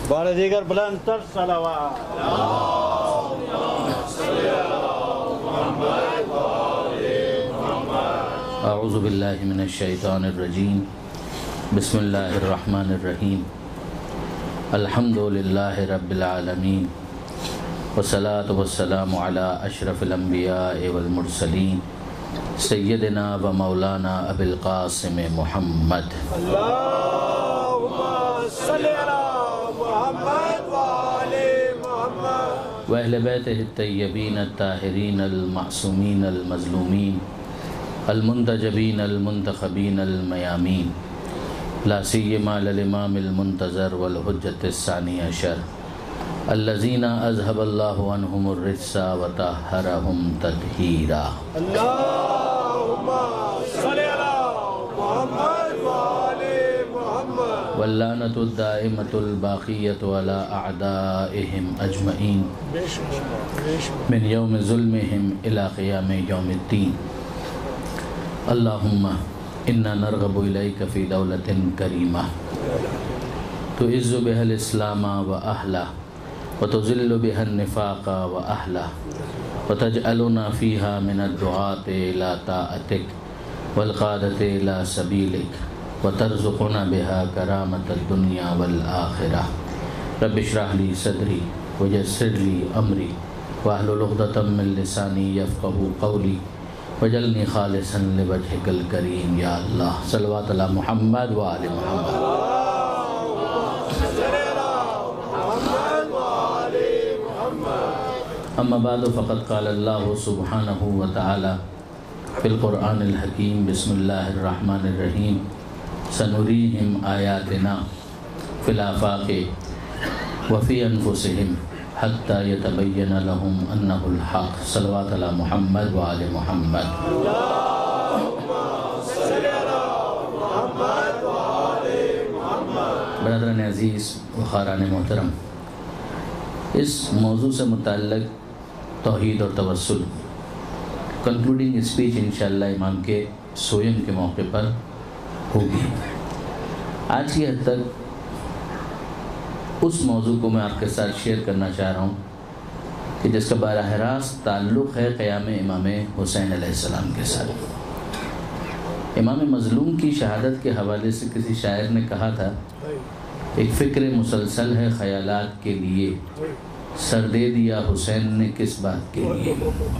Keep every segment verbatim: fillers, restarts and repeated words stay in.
بار دیگر بلند تر صلوات. اعوذ باللہ من الشیطان الرجیم. بسم اللہ الرحمن الرحیم. الحمد للہ رب العالمین والصلاة والسلام علی اشرف الانبیاء والمرسلین سیدنا و مولانا ابی القاسم محمد اللہم صلی علی محمد و آل محمد و اہل بیتہ الطیبین الطاہرین المعصومین المظلومین المنتجبین المنتخبین المیامین لا سیما للامام المنتظر والحجۃ الثانی عشر الذین اذهب اللہ عنہم الرجس وطہرہم تطہیرا. اللہم صلی علی محمد و آل محمد واللعنۃ الدائمۃ الباقیۃ علی اعدائہم اجمعین من یوم ظلمہم الی قیام یوم الدین. اللہم انا نرغب الیک فی دولۃ کریمہ تعز بها الاسلام و اہلہ وتذل بها النفاق و اہلہ وتجعلنا فیہا من الدعاة الى طاعتک والقادة الى سبیلک وترزقنا بها کرامة الدنیا والآخرہ. رب اشرح لی صدری ویسر لی امری واحلل عقدۃ من لسانی یفقہوا قولی وجلنی خالصا لوجہک الکریم. یا اللہ صلوات علی محمد و آل محمد. اما بعد فقد قال اللہ سبحانہ وتعالی فی القرآن الحکیم. بسم اللہ الرحمن الرحیم. سنریہم آیاتنا فی الآفاق وفی انفسہم حتی یتبین لہم انہ الحق. صلوات علی محمد و آل محمد. برادران عزیز و خاران محترم، اس موضوع سے متعلق توحید اور توسل کنکلوڈنگ اسپیچ انشاءاللہ امام کے سویم کے موقع پر ہوگی. آج کی حد تک اس موضوع کو میں آپ کے ساتھ شیئر کرنا چاہ رہا ہوں کہ جس کا براہ راست تعلق ہے قیام امام حسین علیہ السلام کے ساتھ. امام مظلوم کی شہادت کے حوالے سے کسی شاعر نے کہا تھا، ایک فکر مسلسل ہے خیالات کے لیے، سر دے دیا حسین نے کس بات کے لیے.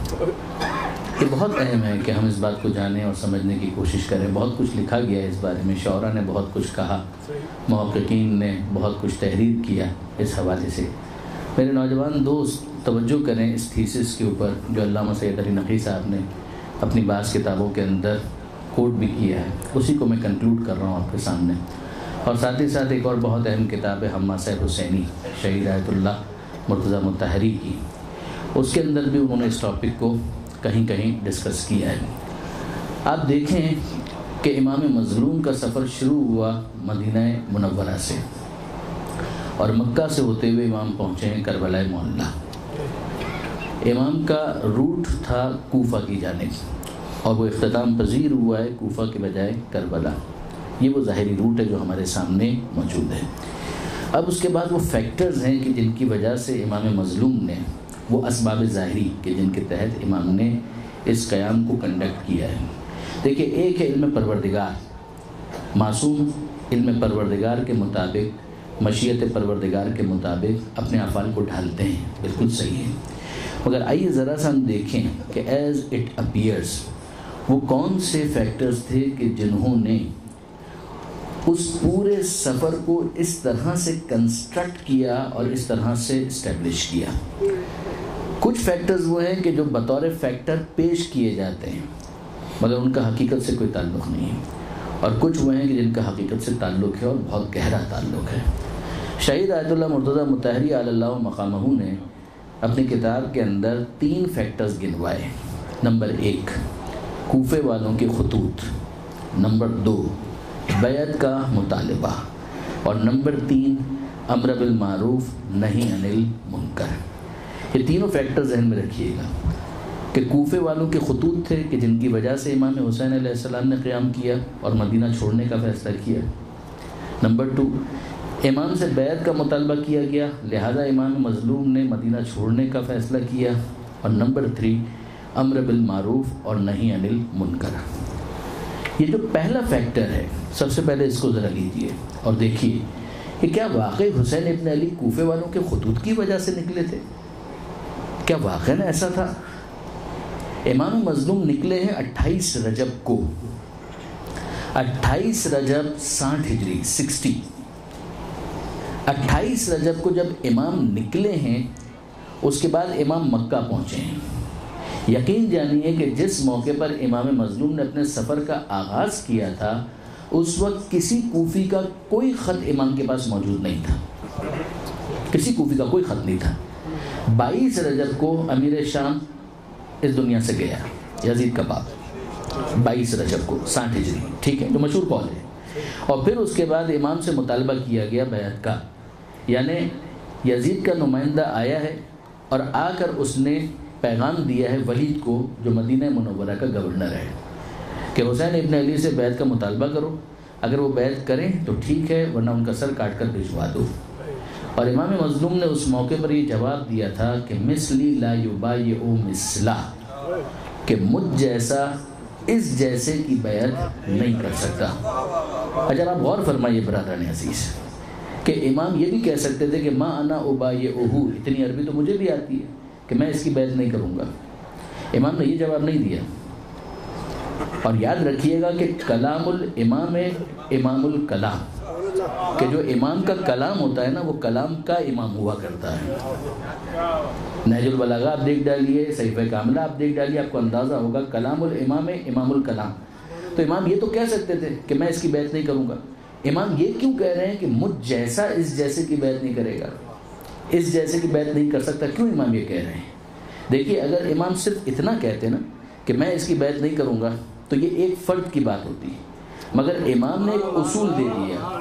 یہ بہت اہم ہے کہ ہم اس بات کو جانیں اور سمجھنے کی کوشش کریں. بہت کچھ لکھا گیا ہے اس بارے میں، شعراء نے بہت کچھ کہا، محققین نے بہت کچھ تحریر کیا اس حوالے سے. میرے نوجوان دوست توجہ کریں اس تھیسس کے اوپر جو علامہ سید علی نقی صاحب نے اپنی بعض کتابوں کے اندر کوٹ بھی کیا ہے. اسی کو میں کنکلوڈ کر رہا ہوں آپ کے سامنے. اور ساتھ ہی ساتھ ایک اور بہت اہم کتاب ہے حماسہ حسینی شہید آیت اللہ مرتضیٰ مطہری کی. اس کے اندر بھی انہوں نے اس ٹاپک کو کہیں کہیں ڈسکس کیا ہے. آپ دیکھیں کہ امام مظلوم کا سفر شروع ہوا مدینہ منورہ سے اور مکہ سے ہوتے ہوئے امام پہنچے ہیں کربلا معلیٰ. امام کا روٹ تھا کوفہ کی جانب اور وہ اختتام پذیر ہوا ہے کوفہ کے بجائے کربلا. یہ وہ ظاہری روٹ ہے جو ہمارے سامنے موجود ہے. اب اس کے بعد وہ فیکٹرز ہیں کہ جن کی وجہ سے امام مظلوم نے وہ اسباب ظاہری کہ جن کے تحت امام نے اس قیام کو کنڈکٹ کیا ہے. دیکھیں، ایک ہے علم پروردگار. معصوم علم پروردگار کے مطابق، مشیت پروردگار کے مطابق اپنے افعال کو ڈھالتے ہیں، بالکل صحیح ہے. مگر آئیے ذرا سا ہم دیکھیں کہ ایز اٹ اپیئرز وہ کون سے فیکٹرز تھے کہ جنہوں نے اس پورے سفر کو اس طرح سے کنسٹرکٹ کیا اور اس طرح سے اسٹیبلش کیا. کچھ فیکٹرز وہ ہیں کہ جو بطور فیکٹر پیش کیے جاتے ہیں مگر ان کا حقیقت سے کوئی تعلق نہیں ہے، اور کچھ وہ ہیں کہ جن کا حقیقت سے تعلق ہے اور بہت گہرا تعلق ہے. شہید آیت اللہ مرتضیٰ مطہری علی اللہ مقامہ نے اپنی کتاب کے اندر تین فیکٹرز گنوائے. نمبر ایک، کوفے والوں کے خطوط. نمبر دو، بیعت کا مطالبہ. اور نمبر تین، امر بالمعروف نہی عن المنکر. یہ تینوں فیکٹر ذہن میں رکھیے گا کہ کوفے والوں کے خطوط تھے کہ جن کی وجہ سے امام حسین علیہ السلام نے قیام کیا اور مدینہ چھوڑنے کا فیصلہ کیا. نمبر ٹو، امام سے بیعت کا مطالبہ کیا گیا، لہذا امام مظلوم نے مدینہ چھوڑنے کا فیصلہ کیا۔ اور نمبر تھری، امر بالمعروف اور نہی عن المنکر۔ یہ جو پہلا فیکٹر ہے، سب سے پہلے اس کو ذرا لیجئے اور دیکھیے کہ کیا واقعی حسین ابن علی کوفے والوں کے خطوط کی وجہ سے نکلے تھے؟ کیا واقعاً ایسا تھا؟ امام مظلوم نکلے ہیں اٹھائیس رجب کو، اٹھائیس رجب ساٹھ ہجری سکسٹی اٹھائیس رجب کو جب امام نکلے ہیں، اس کے بعد امام مکہ پہنچے ہیں۔ یقین جانیے کہ جس موقع پر امام مظلوم نے اپنے سفر کا آغاز کیا تھا، اس وقت کسی کوفی کا کوئی خط امام کے پاس موجود نہیں تھا، کسی کوفی کا کوئی خط نہیں تھا۔ بائیس رجب کو امیر شام اس دنیا سے گیا، یزید کا باپ، بائیس رجب کو ساٹھ ہجری، ٹھیک ہے، جو مشہور قول ہے۔ اور پھر اس کے بعد امام سے مطالبہ کیا گیا بیعت کا، یعنی یزید کا نمائندہ آیا ہے اور آ کر اس نے پیغام دیا ہے ولید کو، جو مدینہ منورہ کا گورنر ہے، کہ حسین ابن علی سے بیعت کا مطالبہ کرو، اگر وہ بیعت کریں تو ٹھیک ہے، ورنہ ان کا سر کاٹ کر بھجوا دو۔ اور امام مظلوم نے اس موقع پر یہ جواب دیا تھا کہ مثلی لا یبایع مثلا، کہ مجھ جیسا اس جیسے کی بیعت نہیں کر سکتا۔ اچھا آپ غور فرمائیے برادران عزیز کہ امام یہ بھی کہہ سکتے تھے کہ ما انا ابایعہ، اتنی عربی تو مجھے بھی آتی ہے، کہ میں اس کی بیعت نہیں کروں گا۔ امام نے یہ جواب نہیں دیا۔ اور یاد رکھیے گا کہ کلام الامام امام الکلام، کہ جو امام کا کلام ہوتا ہے نا، وہ کلام کا امام ہوا کرتا ہے۔ نہج البلاغہ آپ دیکھ ڈالیے، صحیفہ کاملہ آپ دیکھ ڈالیے، آپ کو اندازہ ہوگا کلام الامام امام الکلام۔ تو امام یہ تو کہہ سکتے تھے کہ میں اس کی بیعت نہیں کروں گا۔ امام یہ کیوں کہہ رہے ہیں کہ مجھ جیسا اس جیسے کی بیعت نہیں کرے گا، اس جیسے کی بیعت نہیں کر سکتا؟ کیوں امام یہ کہہ رہے ہیں؟ دیکھیے، اگر امام صرف اتنا کہتے نا کہ میں اس کی بیعت نہیں کروں گا، تو یہ ایک فرد کی بات ہوتی ہے، مگر امام نے ایک اصول دے دیا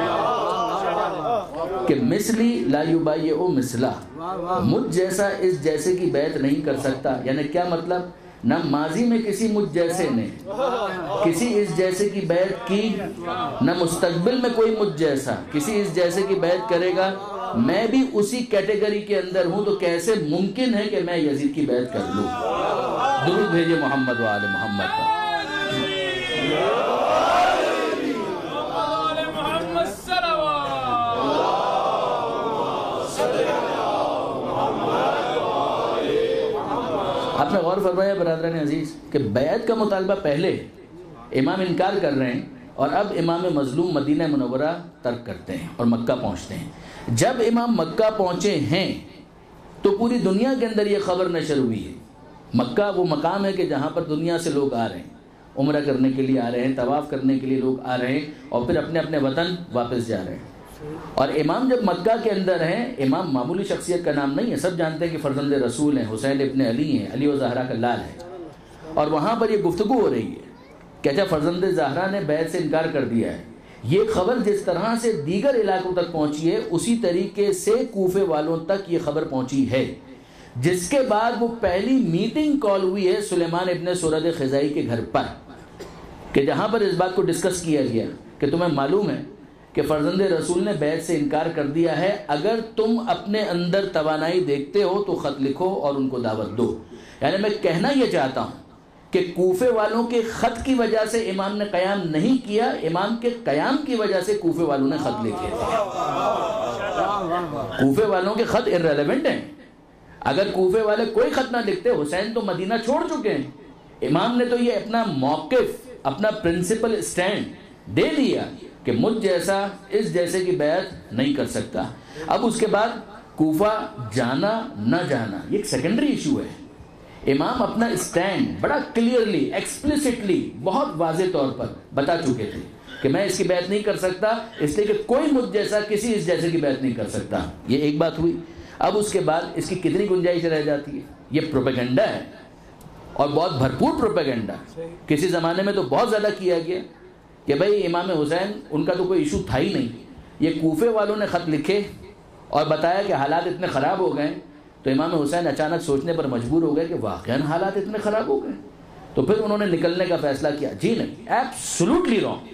کہ مثلی لا یبایع مثلا، مجھ جیسا اس جیسے کی بیعت نہیں کر سکتا۔ یعنی کیا مطلب؟ نہ ماضی میں کسی مجھ جیسے نے کسی اس جیسے کی بیعت کی، نہ مستقبل میں کوئی مجھ جیسا کسی اس جیسے کی بیعت کرے گا۔ میں بھی اسی کیٹیگری کے اندر ہوں، تو کیسے ممکن ہے کہ میں یزید کی بیعت کر لوں؟ درود بھیجے محمد و آل محمد کا۔ آپ نے غور فرمایا برادران عزیز کہ بیعت کا مطالبہ پہلے امام انکار کر رہے ہیں، اور اب امام مظلوم مدینہ منورہ ترک کرتے ہیں اور مکہ پہنچتے ہیں۔ جب امام مکہ پہنچے ہیں تو پوری دنیا کے اندر یہ خبر نشر ہوئی ہے۔ مکہ وہ مقام ہے کہ جہاں پر دنیا سے لوگ آ رہے ہیں، عمرہ کرنے کے لیے آ رہے ہیں، طواف کرنے کے لیے لوگ آ رہے ہیں، اور پھر اپنے اپنے وطن واپس جا رہے ہیں۔ اور امام جب مکہ کے اندر ہیں، امام معمولی شخصیت کا نام نہیں ہے، سب جانتے ہیں کہ فرزند رسول ہیں، حسین ابن علی ہیں، علی و زہرا کا لال ہے۔ اور وہاں پر یہ گفتگو ہو رہی ہے کہ اچھا فرزند زہرا نے بیعت سے انکار کر دیا ہے۔ یہ خبر جس طرح سے دیگر علاقوں تک پہنچی ہے، اسی طریقے سے کوفے والوں تک یہ خبر پہنچی ہے، جس کے بعد وہ پہلی میٹنگ کال ہوئی ہے سلیمان ابن سورد خزائی کے گھر پر، کہ جہاں پر اس بات کو ڈسکس کیا گیا کہ تمہیں معلوم ہے کہ فرزند رسول نے بیعت سے انکار کر دیا ہے، اگر تم اپنے اندر توانائی دیکھتے ہو تو خط لکھو اور ان کو دعوت دو۔ یعنی میں کہنا یہ چاہتا ہوں کہ کوفے والوں کے خط کی وجہ سے امام نے قیام نہیں کیا، امام کے قیام کی وجہ سے کوفے والوں نے خط لکھے تھے۔ کوفے والوں کے خط irrelevant ہیں۔ اگر کوفے والے کوئی خط نہ لکھتے، حسین تو مدینہ چھوڑ چکے ہیں، امام نے تو یہ اپنا موقف، اپنا پرنسپل اسٹینڈ دے دیا کہ مجھ جیسا اس جیسے کی بیعت نہیں کر سکتا۔ اب اس کے بعد کوفہ جانا نہ جانا یہ ایک سیکنڈری ایشو ہے۔ امام اپنا اسٹینڈ بڑا کلیئرلی، ایکسپلیسٹلی، بہت واضح طور پر بتا چکے تھے کہ میں اس کی بیعت نہیں کر سکتا، اس لیے کہ کوئی مجھ جیسا کسی اس جیسے کی بیعت نہیں کر سکتا۔ یہ ایک بات ہوئی۔ اب اس کے بعد اس کی کتنی گنجائش رہ جاتی ہے؟ یہ پروپیگنڈا ہے، اور بہت بھرپور پروپیگنڈا۔ کسی زمانے میں تو بہت زیادہ کیا گیا کہ بھئی امام حسین ان کا تو کوئی ایشو تھا ہی نہیں، یہ کوفے والوں نے خط لکھے اور بتایا کہ حالات اتنے خراب ہو گئے، تو امام حسین اچانک سوچنے پر مجبور ہو گئے کہ واقعاً حالات اتنے خراب ہو گئے، تو پھر انہوں نے نکلنے کا فیصلہ کیا۔ جی نہیں، ایبسولوٹلی رانگ۔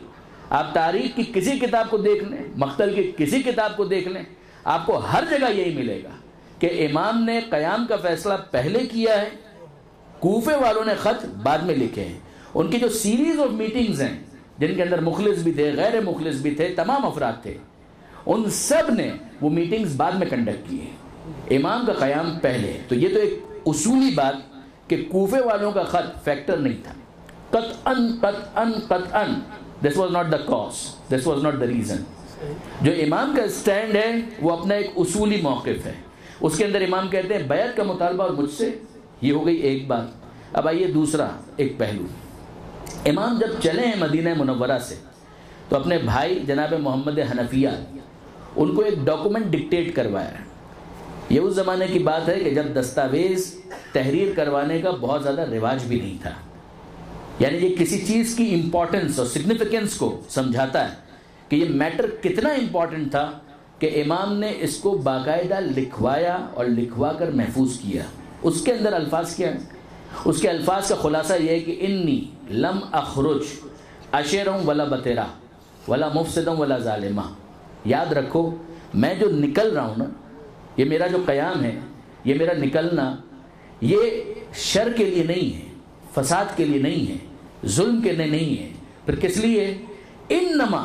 آپ تاریخ کی کسی کتاب کو دیکھ لیں، مقتل کی کسی کتاب کو دیکھ لیں، آپ کو ہر جگہ یہی ملے گا کہ امام نے قیام کا فیصلہ پہلے کیا ہے، کوفے والوں نے خط بعد میں لکھے ہیں. ان کی جو سیریز آف میٹنگز ہیں جن کے اندر مخلص بھی تھے، غیر مخلص بھی تھے، تمام افراد تھے، ان سب نے وہ میٹنگز بعد میں کنڈکٹ کی ہیں، امام کا قیام پہلے. تو یہ تو ایک اصولی بات کہ کوفے والوں کا خط فیکٹر نہیں تھا. قطعاً قطعاً قطعاً this was not the cause, this was not the reason. جو امام کا اسٹینڈ ہے وہ اپنا ایک اصولی موقف ہے. اس کے اندر امام کہتے ہیں بیعت کا مطالبہ اور مجھ سے، یہ ہو گئی ایک بات. اب آئیے دوسرا ایک پہلو. امام جب چلے ہیں مدینہ منورہ سے تو اپنے بھائی جناب محمد حنفیہ ان کو ایک ڈاکومنٹ ڈکٹیٹ کروایا. یہ اس زمانے کی بات ہے کہ جب دستاویز تحریر کروانے کا بہت زیادہ رواج بھی نہیں تھا. یعنی یہ کسی چیز کی امپورٹنس اور سگنیفیکنس کو سمجھاتا ہے کہ یہ میٹر کتنا امپورٹنٹ تھا کہ امام نے اس کو باقاعدہ لکھوایا اور لکھوا کر محفوظ کیا. اس کے اندر الفاظ کیا ہیں؟ اس کے الفاظ کا خلاصہ یہ ہے کہ انی لم اخرج اشیروں ولا بتیرا ولا مفسدوں ولا ظالمہ. یاد رکھو میں جو نکل رہا ہوں نا، یہ میرا جو قیام ہے، یہ میرا نکلنا، یہ شر کے لیے نہیں ہے، فساد کے لیے نہیں ہے، ظلم کے لیے نہیں ہے. پھر کس لیے؟ انما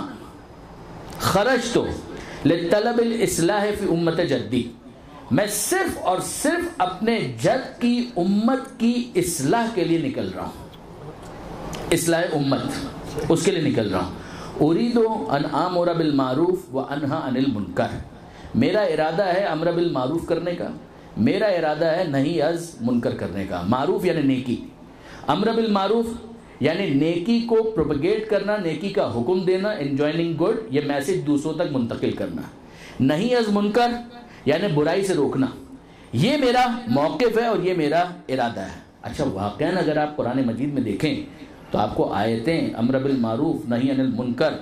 خرجت لطلب الاصلاح فی امت جدی. میں صرف اور صرف اپنے جد کی امت کی اصلاح کے لیے نکل رہا ہوں. اصلاح امت، اس کے لیے نکل رہا ہوں. اريد ان آمر بالمعروف وانہا عن المنکر. میرا ارادہ ہے امر بالمعروف کرنے کا، میرا ارادہ ہے نہی از منکر کرنے کا. معروف یعنی نیکی، امر بالمعروف یعنی نیکی کو پروپیگیٹ کرنا، نیکی کا حکم دینا، انجوائننگ گڈ، یہ میسج دوسروں تک منتقل کرنا. نہیں از منکر یعنی برائی سے روکنا. یہ میرا موقف ہے اور یہ میرا ارادہ ہے. اچھا واقعاً اگر آپ قرآن مجید میں دیکھیں تو آپ کو آیتیں امر بالمعروف نہی عن المنکر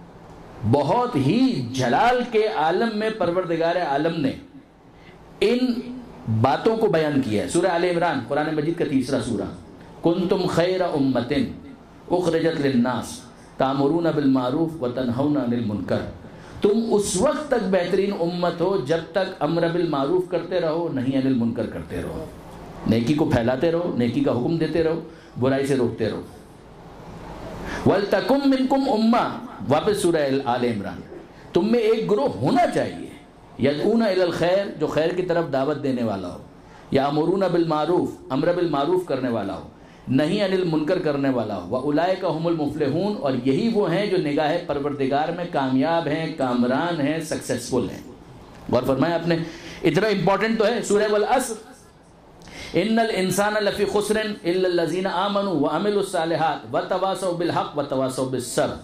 بہت ہی جلال کے عالم میں پروردگار عالم نے ان باتوں کو بیان کیا ہے. سورہ آل عمران قرآن مجید کا تیسرا سورہ. کنتم خیر امت اخرجت للناس تامرون بالمعروف وتنہون عن المنکر. تم اس وقت تک بہترین امت ہو جب تک امر بالمعروف کرتے رہو، نہیں عن المنکر کرتے رہو. نیکی کو پھیلاتے رہو، نیکی کا حکم دیتے رہو، برائی سے روکتے رہو. وَلْتَكُمْ مِنْكُمْ أُمَّةٌ، واپس سورہ آل عمران. تم میں ایک گروہ ہونا چاہیے یدعون الی الخیر، جو خیر کی طرف دعوت دینے والا ہو، یا امرون بالمعروف، امر بالمعروف کرنے والا ہو، نہیں عن المنکر کرنے والا ہو. وَأُولَئِكَ هُمُ الْمُفْلِحُونَ، اور یہی وہ ہیں جو نگاہ پروردگار میں کامیاب ہیں، کامران ہیں، سکسیسفل ہیں. غور فرمائیں آپ نے، اتنا امپورٹنٹ تو ہے. سورہ والعصر ان الانسان لفی خسر الا الذین آمنوا وعملوا الصالحات وتواصوا بالحق وتواصوا بالصبر.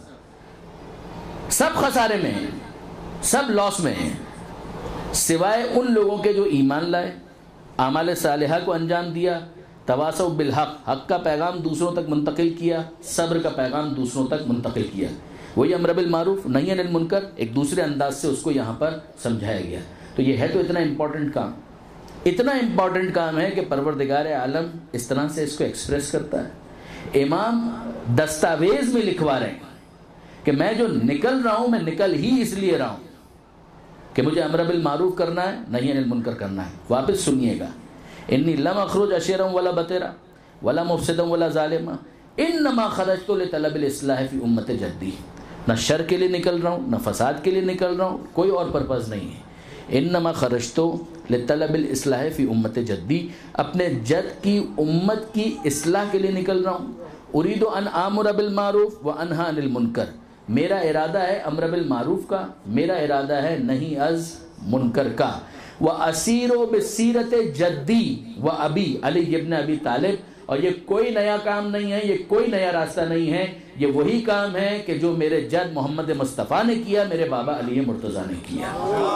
سب خسارے میں ہیں، سب لاس میں ہیں، سوائے ان لوگوں کے جو ایمان لائے، اعمال صالحہ کو انجام دیا، تواصوا بالحق، حق کا پیغام دوسروں تک منتقل کیا، صبر کا پیغام دوسروں تک منتقل کیا. وہی امر بالمعروف نہی عن المنکر ایک دوسرے انداز سے اس کو یہاں پر سمجھایا گیا. تو یہ ہے تو اتنا امپورٹنٹ کام، اتنا امپورٹنٹ کام ہے کہ پروردگار عالم اس طرح سے اس کو ایکسپریس کرتا ہے. امام دستاویز میں لکھوا رہے ہیں کہ میں جو نکل رہا ہوں میں نکل ہی اس لیے رہا ہوں کہ مجھے امر بالمعروف کرنا ہے، نہی عن المنکر کرنا ہے. واپس سنیے گا. انی لم اخرج اشیرا ولا بطیرا ولا مفسدا ولا ظالما انما خرجت لطلب الاصلاح فی امت جدی. نہ شر کے لیے نکل رہا ہوں، نہ فساد کے لیے نکل رہا ہوں، کوئی اور پرپز نہیں ہے. انما خرجت لطلب الاصلاح فی امت جدی، اپنے جد کی امت کی اصلاح کے لیے نکل رہا ہوں. اريد ان آمر بالمعروف وانہا عن المنکر، میرا ارادہ ہے امر بالمعروف کا، میرا ارادہ ہے نہیں از منکر کا. وَأَسِيرُ بِسِيرَةِ جَدِّي وَأَبِي علی ابن ابی طالب، اور یہ کوئی نیا کام نہیں ہے، یہ کوئی نیا راستہ نہیں ہے، یہ وہی کام ہے کہ جو میرے جد محمد مصطفیٰ نے کیا، میرے بابا علی مرتضیٰ نے کیا.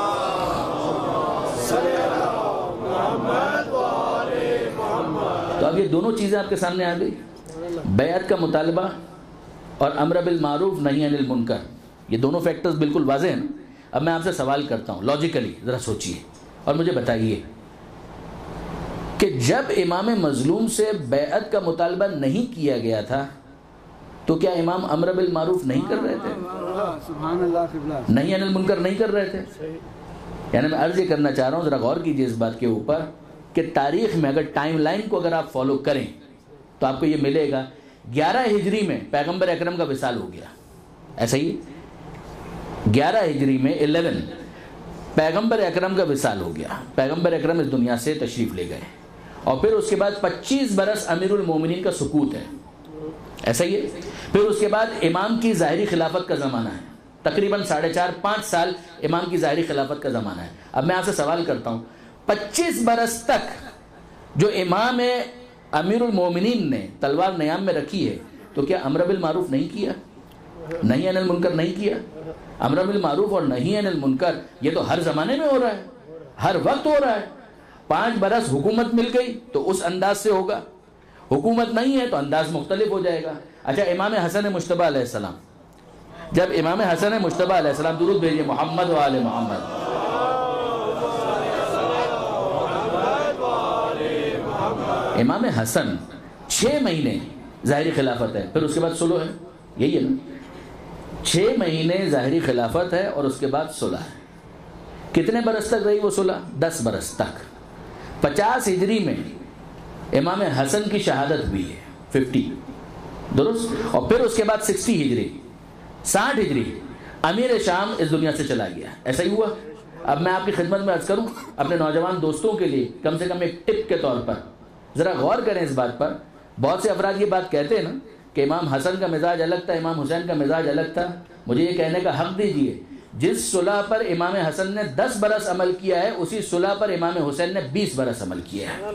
تو اب یہ دونوں چیزیں آپ کے سامنے آ گئی، بیعت کا مطالبہ اور امر بالمعروف نہی عن المنکر. یہ دونوں فیکٹرز بالکل واضح ہیں. اب میں آپ سے سوال کرتا ہوں، لاجیکلی ذرا سوچئے اور مجھے بتائیے کہ جب امام مظلوم سے بیعت کا مطالبہ نہیں کیا گیا تھا تو کیا امام امر بالمعروف نہیں کر رہے تھے؟ سبحان اللہ، نہیں انل منکر نہیں کر رہے تھے؟ یعنی میں عرض یہ کرنا چاہ رہا ہوں، ذرا غور کیجیے اس بات کے اوپر کہ تاریخ میں اگر ٹائم لائن کو اگر آپ فالو کریں تو آپ کو یہ ملے گا گیارہ ہجری میں پیغمبر اکرم کا وصال ہو گیا، ایسا ہی گیارہ ہجری میں الیون پیغمبر اکرم کا وصال ہو گیا، پیغمبر اکرم اس دنیا سے تشریف لے گئے، اور پھر اس کے بعد پچیس برس امیر المومنین کا سکوت ہے، ایسا ہی ہے۔ پھر اس کے بعد امام کی ظاہری خلافت کا زمانہ ہے، تقریباً ساڑھے چار پانچ سال امام کی ظاہری خلافت کا زمانہ ہے۔ اب میں آپ سے سوال کرتا ہوں، پچیس برس تک جو امام امیر المومنین نے تلوار نیام میں رکھی ہے تو کیا امر بالمعروف نہیں کیا؟ نہیں عن المنکر نہیں کیا؟ امر بالمعروف اور نہیں عن المنکر یہ تو ہر زمانے میں ہو رہا ہے، ہر وقت ہو رہا ہے۔ پانچ برس حکومت مل گئی تو اس انداز سے ہوگا، حکومت نہیں ہے تو انداز مختلف ہو جائے گا۔ اچھا، امام حسن مجتبی علیہ السلام، جب امام حسن مجتبی علیہ السلام، درود بھیجیے محمد و آل محمد، امام حسن چھ مہینے ظاہری خلافت ہے، پھر اس کے بعد صلح ہے، یہی ہے نا، چھ مہینے ظاہری خلافت ہے اور اس کے بعد صلح ہے۔ کتنے برس تک رہی وہ صلح؟ دس برس تک۔ پچاس ہجری میں امام حسن کی شہادت بھی ہے، ففٹی، درست، اور پھر اس کے بعد سکسٹی ہجری، ساٹھ ہجری امیر شام اس دنیا سے چلا گیا، ایسا ہی ہوا۔ اب میں آپ کی خدمت میں عرض کروں اپنے نوجوان دوستوں کے لیے کم سے کم ایک ٹپ کے طور پر ذرا غور کریں اس بات پر۔ بہت سے افراد یہ بات کہتے ہیں نا کہ امام حسن کا مزاج الگ تھا، امام حسین کا مزاج الگ تھا۔ مجھے یہ کہنے کا حق دیجئے، جس صلح پر امام حسن نے دس برس عمل کیا ہے اسی صلح پر امام حسین نے بیس برس عمل کیا ہے،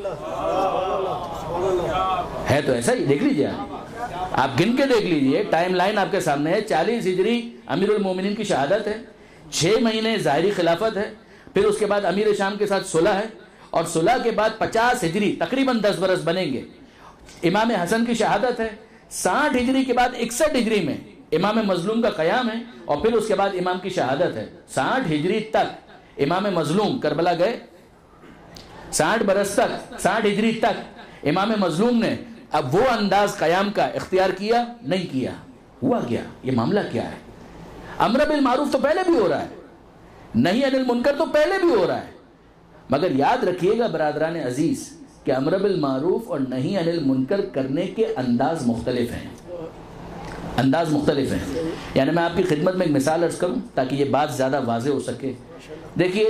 ہے تو ایسا ہی، دیکھ لیجئے آپ آپ گن کے دیکھ لیجئے، ٹائم لائن آپ کے سامنے ہے۔ چالیس ہجری امیر المومنین کی شہادت ہے، چھ مہینے ظاہری خلافت ہے، پھر اس کے بعد امیر شام کے ساتھ صلح ہے، اور صلح کے بعد پچاس ہجری تقریباً دس برس بنیں گے، امام حسن کی شہادت ہے۔ ساٹھ ہجری کے بعد اکسٹھ ہجری میں امام مظلوم کا قیام ہے، اور پھر اس کے بعد امام کی شہادت ہے۔ ساٹھ ہجری تک امام مظلوم کربلا گئے، ساٹھ برس تک، ساٹھ ہجری تک امام مظلوم نے اب وہ انداز قیام کا اختیار کیا نہیں کیا؟ ہوا کیا؟ یہ معاملہ کیا ہے؟ امر بالمعروف تو پہلے بھی ہو رہا ہے، نہیں عن المنکر تو پہلے بھی ہو رہا ہے، مگر یاد رکھیے گا برادران عزیز کہ امر بالمعروف اور نہیں عن المنکر کرنے کے انداز مختلف ہیں، انداز مختلف ہیں۔ یعنی میں آپ کی خدمت میں ایک مثال عرض کروں تاکہ یہ بات زیادہ واضح ہو سکے۔ دیکھیے،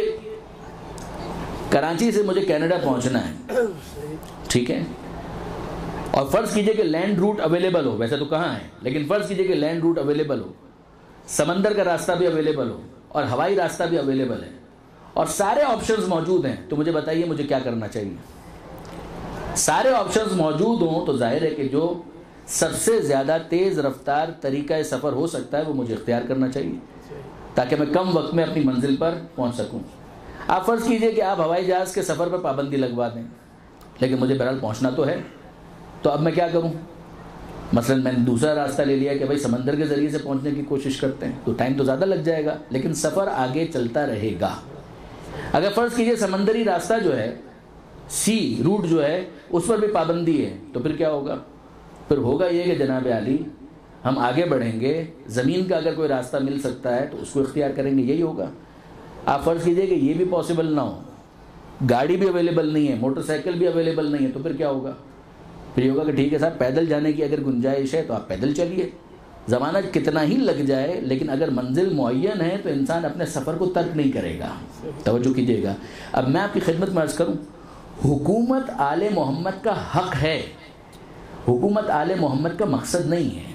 کراچی سے مجھے کینیڈا پہنچنا ہے، ٹھیک ہے، اور فرض کیجئے کہ لینڈ روٹ اویلیبل ہو، ویسے تو کہاں ہے لیکن فرض کیجئے کہ لینڈ روٹ اویلیبل ہو، سمندر کا راستہ بھی اویلیبل ہو اور ہوائی راستہ بھی اویلیبل ہے، اور سارے آپشنز موجود ہیں، تو مجھے بتائیے مجھے کیا کرنا چاہیے؟ سارے آپشنز موجود ہوں تو ظاہر ہے کہ جو سب سے زیادہ تیز رفتار طریقہ سفر ہو سکتا ہے وہ مجھے اختیار کرنا چاہیے تاکہ میں کم وقت میں اپنی منزل پر پہنچ سکوں۔ آپ فرض کیجئے کہ آپ ہوائی جہاز کے سفر پر پابندی لگوا دیں، لیکن مجھے بہرحال پہنچنا تو ہے، تو اب میں کیا کروں؟ مثلا میں نے دوسرا راستہ لے لیا کہ بھائی سمندر کے ذریعے سے پہنچنے کی کوشش کرتے ہیں، تو ٹائم تو زیادہ لگ جائے گا لیکن سفر آگے چلتا رہے گا۔ اگر فرض کیجئے سمندری راستہ جو ہے، سی روٹ جو ہے، اس پر بھی پابندی ہے، تو پھر کیا ہوگا؟ پھر ہوگا یہ کہ جناب عالی ہم آگے بڑھیں گے، زمین کا اگر کوئی راستہ مل سکتا ہے تو اس کو اختیار کریں گے، یہی ہوگا۔ آپ فرض کیجئے کہ یہ بھی پاسبل نہ ہو، گاڑی بھی اویلیبل نہیں ہے، موٹر سائیکل بھی اویلیبل نہیں ہے، تو پھر کیا ہوگا؟ پھر یہ ہوگا کہ ٹھیک ہے صاحب، پیدل جانے کی اگر گنجائش ہے تو آپ پیدل چلیے، زمانہ کتنا ہی لگ جائے لیکن اگر منزل معین ہے تو انسان اپنے سفر کو ترک نہیں کرے گا۔ توجہ کیجیے گا۔ اب میں آپ کی خدمت میں عرض کروں، حکومت آل محمد کا حق ہے، حکومت آل محمد کا مقصد نہیں ہے۔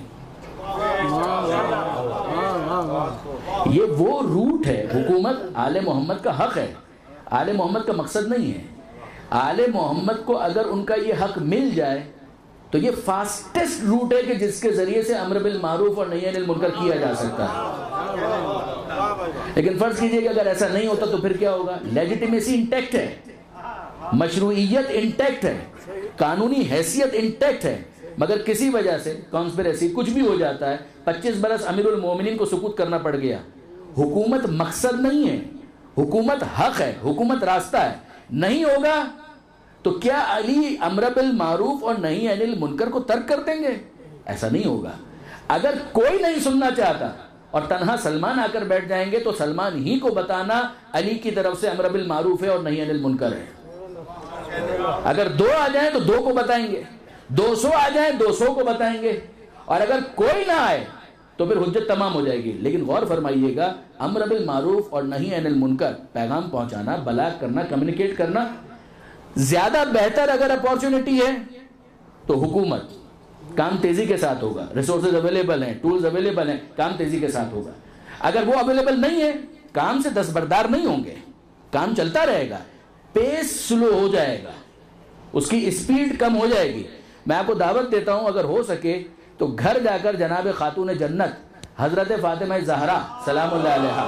یہ وہ روٹ ہے، حکومت آل محمد کا حق ہے، آل محمد کا مقصد نہیں ہے۔ آل محمد کو اگر ان کا یہ حق مل جائے تو یہ فاسٹسٹ روٹ ہے کہ جس کے ذریعے سے امر بالمعروف اور نہی عن المنکر کیا جا سکتا ہے۔ لیکن فرض کیجئے کہ اگر ایسا نہیں ہوتا تو پھر کیا ہوگا؟ لیجیٹیمیسی انٹیکٹ ہے، مشروعیت انٹیکٹ ہے، قانونی حیثیت انٹیکٹ ہے، مگر کسی وجہ سے کانسپریسی کچھ بھی ہو جاتا ہے، پچیس برس امیر المومنین کو سکوت کرنا پڑ گیا۔ حکومت مقصد نہیں ہے، حکومت حق ہے، حکومت راستہ ہے۔ نہیں ہوگا تو کیا علی امر بالمعروف اور نہی عن المنکر کو ترک کر دیں گے؟ ایسا نہیں ہوگا۔ اگر کوئی نہیں سننا چاہتا اور تنہا سلمان آ کر بیٹھ جائیں گے تو سلمان ہی کو بتانا علی کی طرف سے امر بالمعروف ہے اور نہی عن المنکر ہے. اگر دو آ جائیں تو دو کو بتائیں گے, دو سو آ جائیں دو سو کو بتائیں گے, اور اگر کوئی نہ آئے تو پھر حجت تمام ہو جائے گی. لیکن غور فرمائیے گا, امر بالمعروف اور نہی عن المنکر, پیغام پہنچانا, بلاغ کرنا, کمیونیکیٹ کرنا, زیادہ بہتر اگر اپارچونٹی ہے تو حکومت, کام تیزی کے ساتھ ہوگا, ریسورسز اویلیبل ہیں, ٹولز اویلیبل ہیں, کام تیزی کے ساتھ ہوگا. اگر وہ اویلیبل نہیں ہے, کام سے دستبردار نہیں ہوں گے, کام چلتا رہے گا, پیس سلو ہو جائے گا, اس کی اسپیڈ کم ہو جائے گی. میں آپ کو دعوت دیتا ہوں اگر ہو سکے تو گھر جا کر جناب خاتون جنت حضرت فاطمہ زہرا سلام اللہ علیہا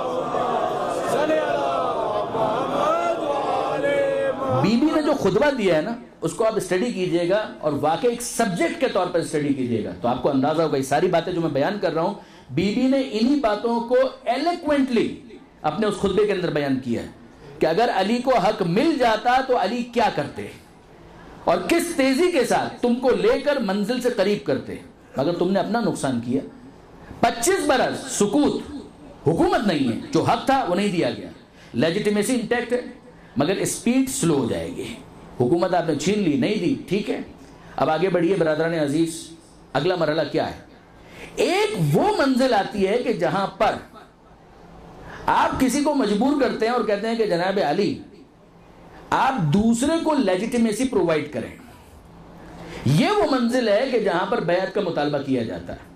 بی بی نے جو خطبہ دیا ہے نا, اس کو آپ اسٹڈی کیجئے گا اور واقع ایک سبجیکٹ کے طور پر اسٹڈی کیجئے گا تو آپ کو اندازہ ہوگا. یہ ساری باتیں جو میں بیان کر رہا ہوں, بی بی نے انہی باتوں کو ایلیکوینٹلی اپنے اس خطبے کے اندر بیان کیا ہے کہ اگر علی کو حق مل جاتا تو علی کیا کرتے اور کس تیزی کے ساتھ تم کو لے کر منزل سے قریب کرتے, مگر تم نے اپنا نقصان کیا. پچیس برس سکوت, حکومت نہیں ہے, جو حق تھا وہ نہیں دیا گیا, لیجیٹیمیسی انٹیکٹ ہے مگر اسپیڈ سلو ہو جائے گی. حکومت آپ نے چھین لی, نہیں دی, ٹھیک ہے, اب آگے بڑھیے برادران عزیز. اگلا مرحلہ کیا ہے؟ ایک وہ منزل آتی ہے کہ جہاں پر آپ کسی کو مجبور کرتے ہیں اور کہتے ہیں کہ جناب علی آپ دوسرے کو لیجیٹیمیسی پرووائڈ کریں. یہ وہ منزل ہے کہ جہاں پر بیعت کا مطالبہ کیا جاتا ہے.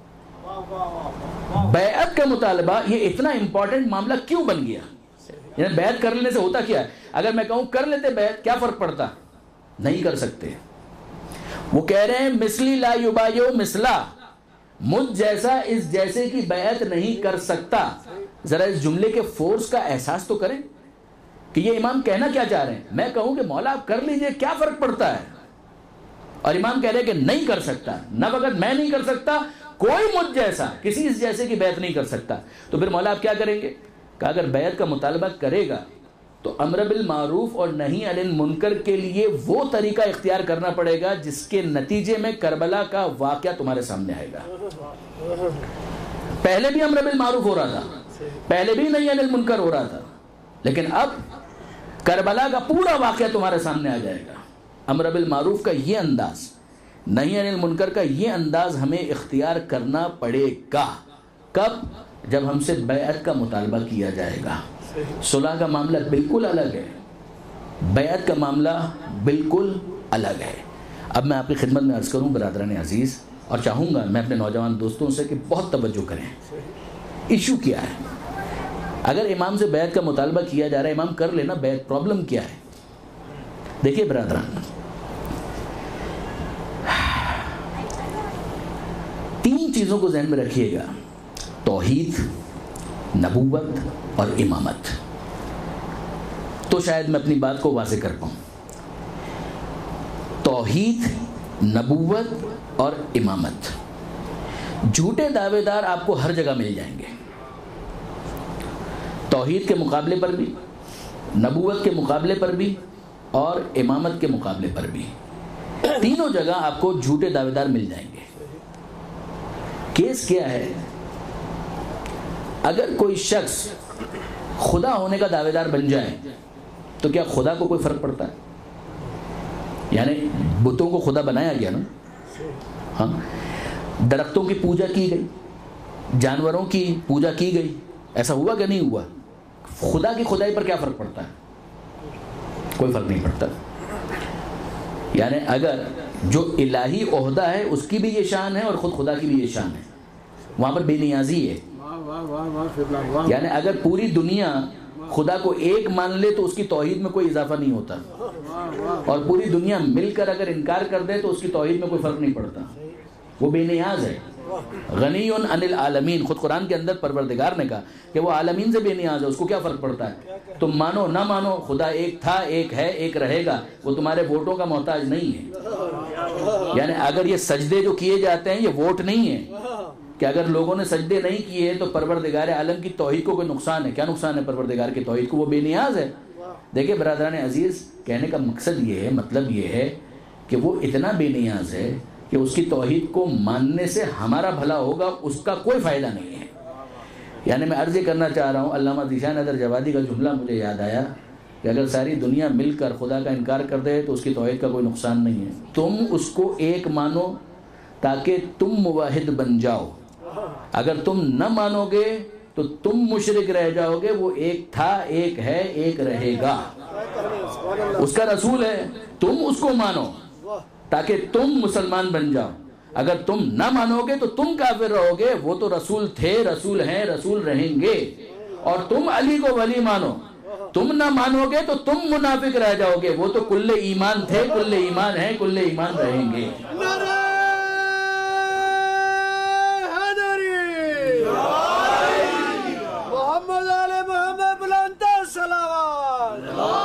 بیعت کا مطالبہ یہ اتنا امپورٹنٹ معاملہ کیوں بن گیا؟ یعنی بیعت کر لینے سے ہوتا کیا ہے؟ اگر میں کہوں کر لیتے بیعت, کیا فرق پڑتا؟ نہیں کر سکتے. وہ کہہ رہے ہیں مثلی لا یبایع مثلا, مجھ جیسا اس جیسے کی بیعت نہیں کر سکتا. ذرا اس جملے کے فورس کا احساس تو کریں کہ یہ امام کہنا کیا چاہ رہے ہیں. میں کہوں کہ مولا آپ کر لیجئے, کیا فرق پڑتا ہے؟ اور امام کہہ رہے ہیں کہ نہیں کر سکتا. نہ وقت میں نہیں کر سکتا, کوئی مجھ جیسا کسی اس جیسے کی بیعت نہیں کر سکتا. تو پھر مولا آپ کیا کریں گے؟ کہ اگر بیعت کا مطالبہ کرے گا تو امر بالمعروف اور نہی عن المنکر کے لیے وہ طریقہ اختیار کرنا پڑے گا جس کے نتیجے میں کربلا کا واقعہ تمہارے سامنے آئے گا. پہلے بھی امر بالمعروف ہو رہا تھا, پہلے بھی نہی عن المنکر ہو رہا تھا, لیکن اب کربلا کا پورا واقعہ تمہارے سامنے آ جائے گا. امر بالمعروف کا یہ انداز, نہی عن المنکر کا یہ انداز ہمیں اختیار کرنا پڑے گا. کب؟ جب ہم سے بیعت کا مطالبہ کیا جائے گا. صلح کا معاملہ بالکل الگ ہے, بیعت کا معاملہ بالکل الگ ہے. اب میں آپ کی خدمت میں عرض کروں برادران عزیز, اور چاہوں گا میں اپنے نوجوان دوستوں سے کہ بہت توجہ کریں. ایشو کیا ہے؟ اگر امام سے بیعت کا مطالبہ کیا جا رہا ہے, امام کر لینا بیعت, پرابلم کیا ہے؟ دیکھیے برادران, تین چیزوں کو ذہن میں رکھیے گا, توحید, نبوت اور امامت. تو شاید میں اپنی بات کو واضح کر پاؤں. توحید, نبوت اور امامت. جھوٹے دعوے دار آپ کو ہر جگہ مل جائیں گے, توحید کے مقابلے پر بھی, نبوت کے مقابلے پر بھی اور امامت کے مقابلے پر بھی. تینوں جگہ آپ کو جھوٹے دعوے دار مل جائیں گے. کیس کیا ہے؟ اگر کوئی شخص خدا ہونے کا دعوے دار بن جائے تو کیا خدا کو کوئی فرق پڑتا ہے؟ یعنی بتوں کو خدا بنایا گیا نا, ہاں, درختوں کی پوجا کی گئی, جانوروں کی پوجا کی گئی, ایسا ہوا کہ نہیں ہوا؟ خدا کی خدائی پر کیا فرق پڑتا ہے؟ کوئی فرق نہیں پڑتا. یعنی اگر جو الہی عہدہ ہے اس کی بھی یہ شان ہے اور خود خدا کی بھی یہ شان ہے, وہاں پر بے نیازی ہے. یعنی اگر پوری دنیا خدا کو ایک مان لے تو اس کی توحید میں کوئی اضافہ نہیں ہوتا, اور پوری دنیا مل کر اگر انکار کر دے تو اس کی توحید میں کوئی فرق نہیں پڑتا. وہ بے نیاز ہے, غنی عن العالمین. خود قرآن کے اندر پروردگار نے کہا کہ وہ عالمین سے بے نیاز ہے, اس کو کیا فرق پڑتا ہے؟ تم مانو نہ مانو, خدا ایک تھا, ایک ہے, ایک رہے گا. وہ تمہارے ووٹوں کا محتاج نہیں ہے. یعنی اگر یہ سجدے جو کیے جاتے ہیں یہ ووٹ نہیں ہے کہ اگر لوگوں نے سجدے نہیں کیے تو پروردگار عالم کی توحید کو کوئی نقصان ہے. کیا نقصان ہے پروردگار کی توحید کو؟ وہ بے نیاز ہے. دیکھیں برادران عزیز, کہنے کا مقصد یہ ہے, مطلب یہ ہے کہ وہ اتنا بے نیاز ہے کہ اس کی توحید کو ماننے سے ہمارا بھلا ہوگا، اس کا کوئی فائدہ نہیں ہے۔ یعنی میں عرض کرنا چاہ رہا ہوں، علامہ ذیشان حیدر جوادی کا جملہ مجھے یاد آیا کہ اگر ساری دنیا مل کر خدا کا انکار کر دے تو اس کی توحید کا کوئی نقصان نہیں ہے۔ تم اس کو ایک مانو تاکہ تم موحد بن جاؤ، اگر تم نہ مانو گے تو تم مشرک رہ جاؤ گے۔ وہ ایک تھا، ایک ہے، ایک رہے گا، اس کا رسول ہے، تم اس کو مانو تاکہ تم مسلمان بن جاؤ۔ اگر تم نہ مانو گے تو تم کافر رہو گے۔ وہ تو رسول تھے، رسول ہیں، رسول رہیں گے۔ اور تم علی کو ولی مانو، تم نہ مانو گے تو تم منافق رہ جاؤ گے۔ وہ تو کل ایمان تھے، کل ایمان ہیں، کل ایمان رہیں گے۔ محمد علی محمد بلند صلوات،